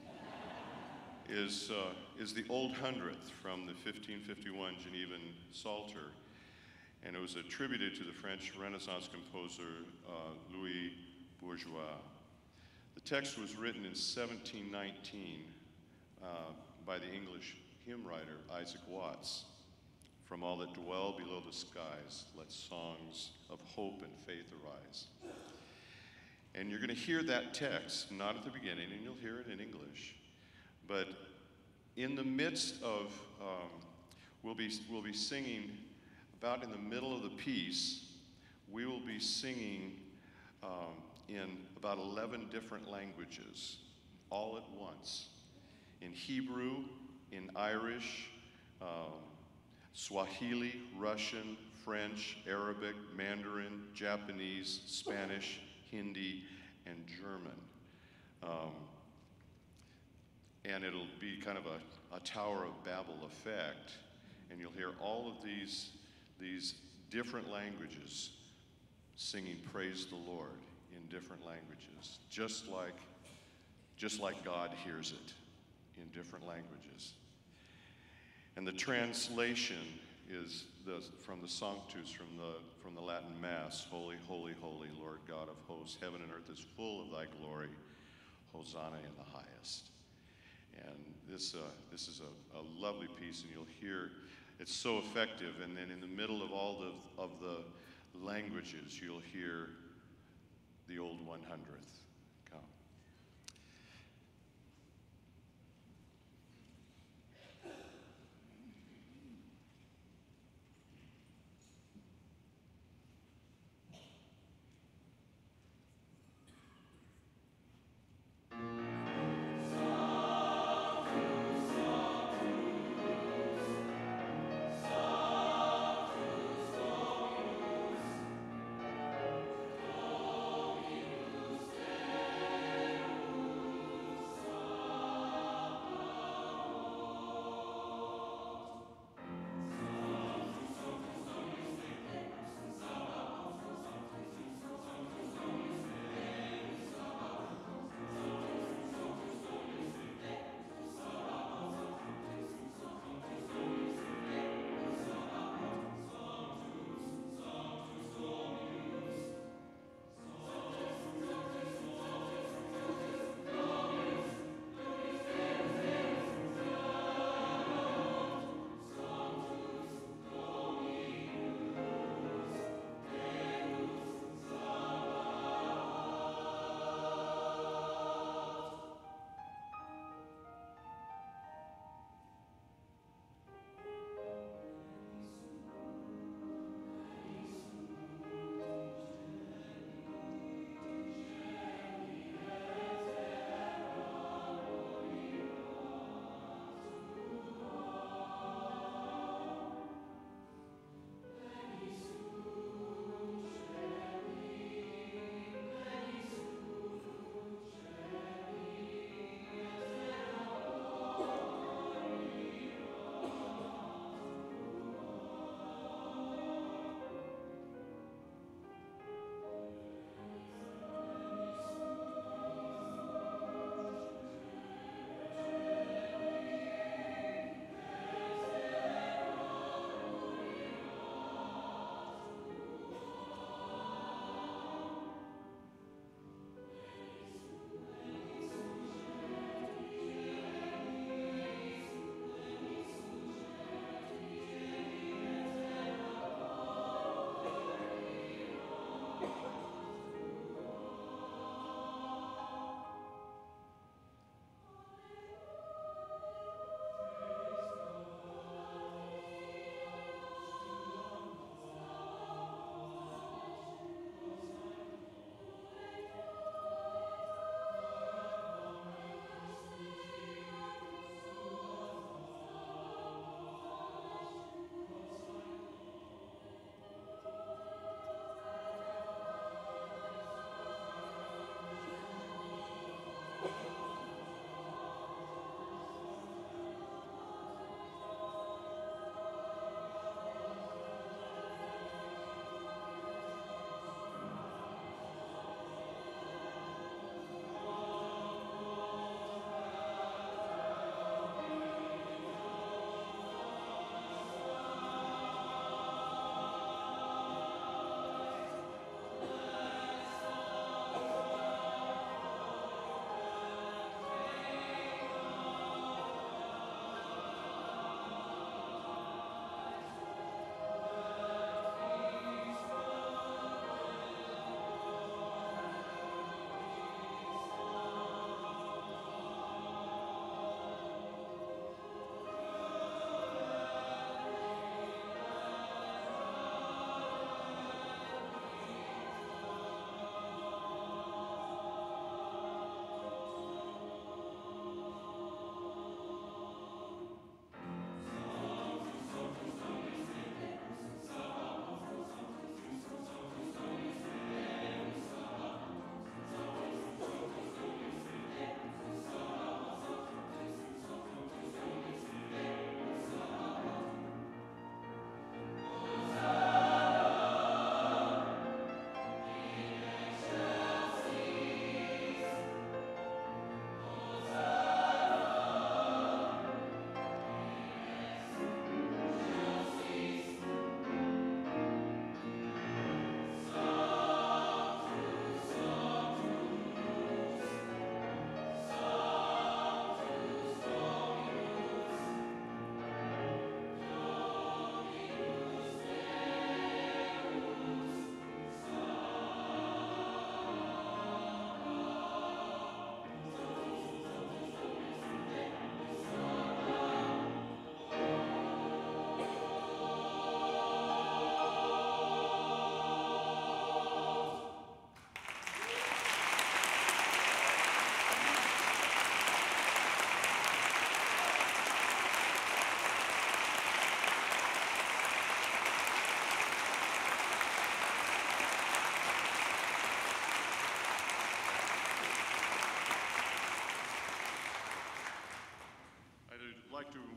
is the Old Hundredth from the 1551 Genevan Psalter, and it was attributed to the French Renaissance composer Louis Bourgeois. The text was written in 1719 by the English hymn writer Isaac Watts. From all that dwell below the skies, let songs of hope and faith arise. And you're going to hear that text, not at the beginning, and you'll hear it in English, but in the midst of, we'll be singing, about in the middle of the piece, we will be singing in about 11 different languages, all at once. In Hebrew, in Irish, Swahili, Russian, French, Arabic, Mandarin, Japanese, Spanish, Hindi, and German. And it'll be kind of a Tower of Babel effect, and you'll hear all of these different languages singing praise the Lord in different languages, just like God hears it in different languages. And the translation is from the Sanctus, from the Latin Mass, Holy, holy, holy, Lord God of hosts, heaven and earth is full of thy glory, Hosanna in the highest. And this is a lovely piece, and you'll hear it's so effective. And then in the middle of all of the languages, you'll hear the old 100th come. Stay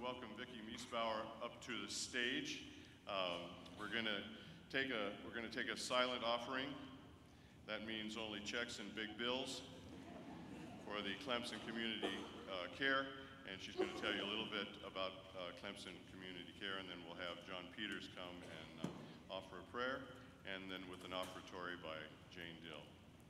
welcome Vicki Miesbauer up to the stage. We're going to take a silent offering. That means only checks and big bills for the Clemson Community Care, and she's going to tell you a little bit about Clemson Community Care, and then we'll have John Peters come and offer a prayer, and then with an offertory by Jane Dill.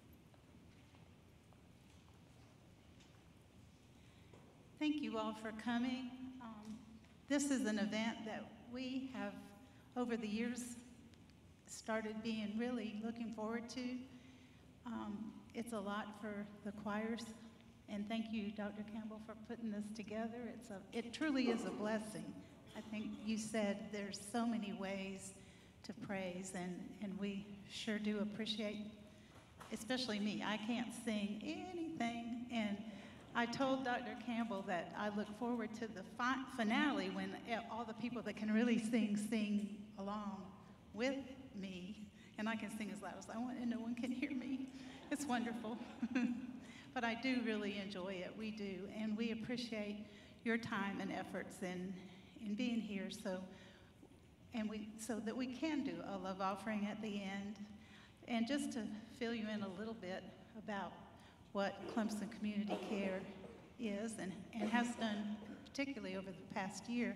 Thank you all for coming. This is an event that we have, over the years, started being really looking forward to. It's a lot for the choirs, and thank you, Dr. Campbell, for putting this together. It truly is a blessing. I think you said there's so many ways to praise, and we sure do appreciate, especially me. I can't sing anything, and I told Dr. Campbell that I look forward to the finale when all the people that can really sing along with me, and I can sing as loud as I want and no one can hear me. It's wonderful. But I do really enjoy it. We do, and we appreciate your time and efforts in being here so that we can do a love offering at the end. And just to fill you in a little bit about what Clemson Community Care is and has done, particularly over the past year,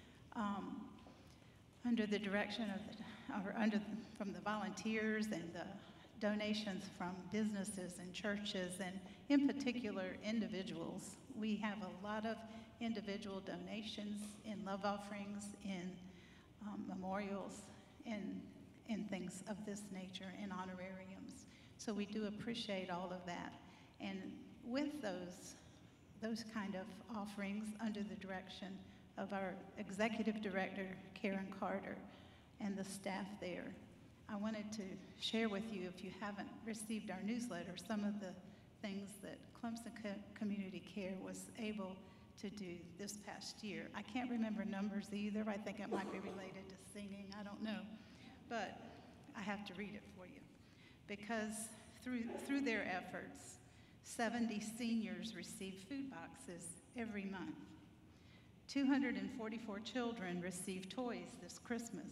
under the direction from the volunteers and the donations from businesses and churches, and in particular individuals. We have a lot of individual donations in love offerings, in memorials, and things of this nature, and honorariums. So we do appreciate all of that. And with those kind of offerings, under the direction of our executive director, Karen Carter, and the staff there, I wanted to share with you, if you haven't received our newsletter, some of the things that Clemson Community Care was able to do this past year. I can't remember numbers either. I think it might be related to singing. I don't know. But I have to read it for you. Because through their efforts, 70 seniors receive food boxes every month. 244 children received toys this Christmas.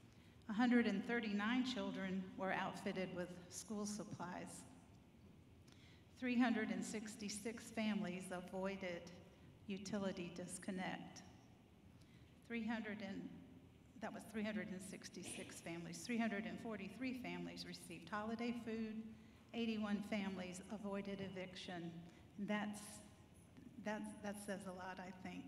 139 children were outfitted with school supplies. 366 families avoided utility disconnect. 366 families. 343 families received holiday food. 81 families avoided eviction. That says a lot, I think.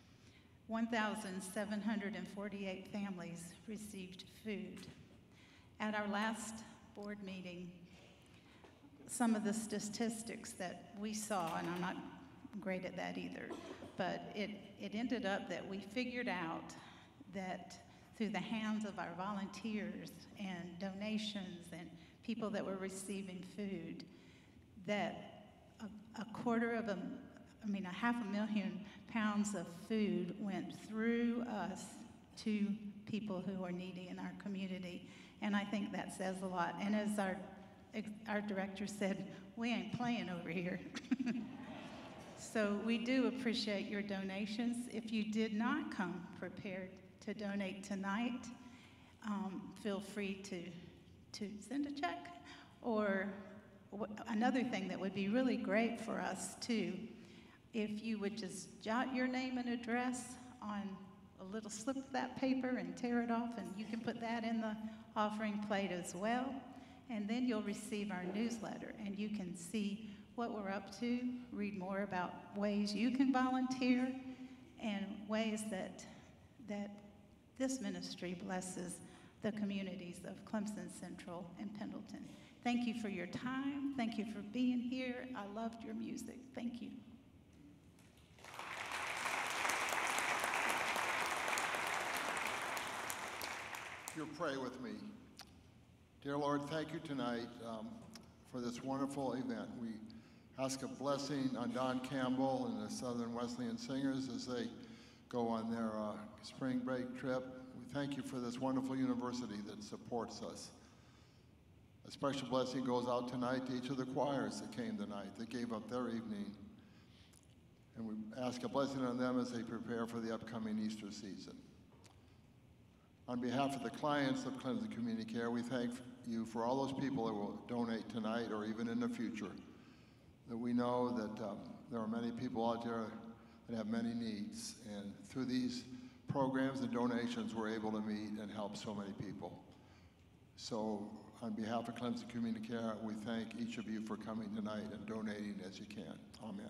1,748 families received food. At our last board meeting, some of the statistics that we saw, and I'm not great at that either, but it ended up that we figured out that through the hands of our volunteers and donations and people that were receiving food, that a 500,000 pounds of food went through us to people who are needy in our community. And I think that says a lot. And as our director said, we ain't playing over here. So we do appreciate your donations. If you did not come prepared to donate tonight, feel free to send a check. Or another thing that would be really great for us too, if you would just jot your name and address on a little slip of that paper and tear it off, and you can put that in the offering plate as well. And then you'll receive our newsletter, and you can see what we're up to, read more about ways you can volunteer, and ways that this ministry blesses the communities of Clemson Central and Pendleton. Thank you for your time. Thank you for being here. I loved your music. Thank you. You'll pray with me. Dear Lord, thank you tonight for this wonderful event. We ask a blessing on Don Campbell and the Southern Wesleyan Singers as they go on their spring break trip. We thank you for this wonderful university that supports us. A special blessing goes out tonight to each of the choirs that came tonight, that gave up their evening. And we ask a blessing on them as they prepare for the upcoming Easter season. On behalf of the clients of Clemson Community Care, we thank you for all those people that will donate tonight or even in the future. That we know that there are many people out there that have many needs, and through these programs and donations, we're able to meet and help so many people. So on behalf of Clemson Community Care, we thank each of you for coming tonight and donating as you can. Amen.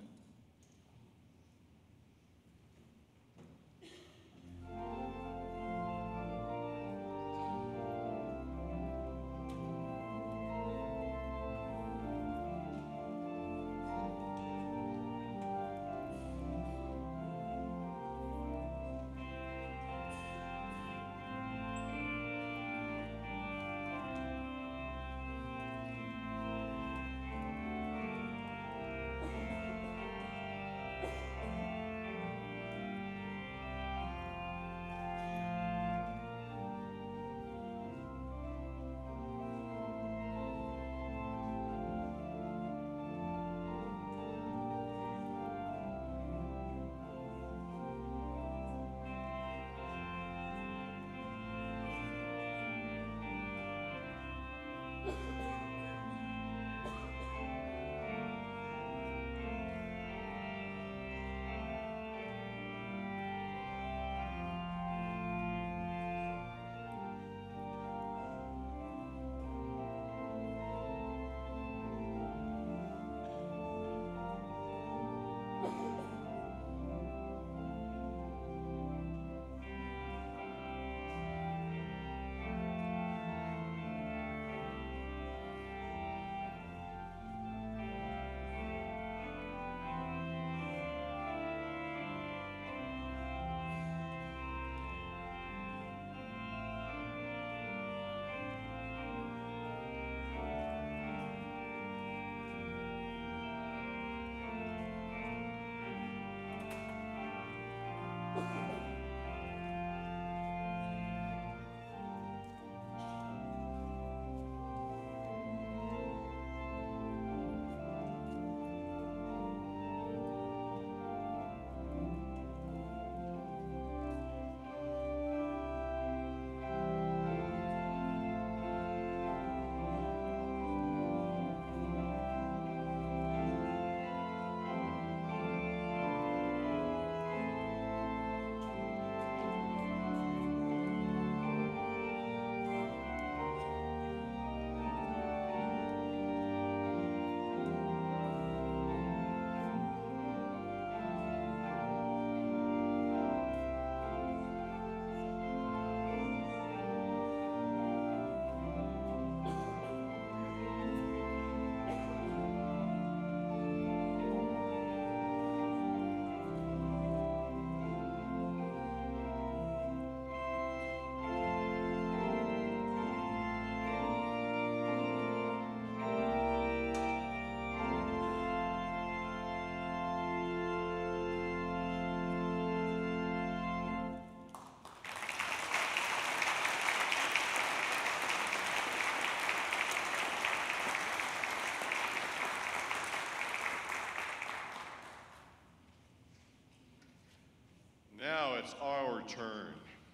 Now it's our turn.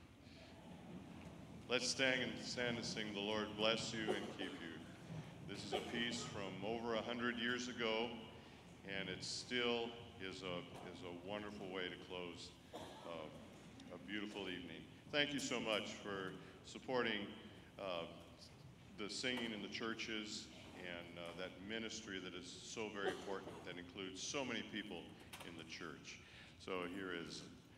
Let's stand and sing "The Lord Bless You and Keep You." This is a piece from over 100 years ago, and it still is a wonderful way to close a beautiful evening. Thank you so much for supporting the singing in the churches and that ministry that is so very important, that includes so many people in the church. So here is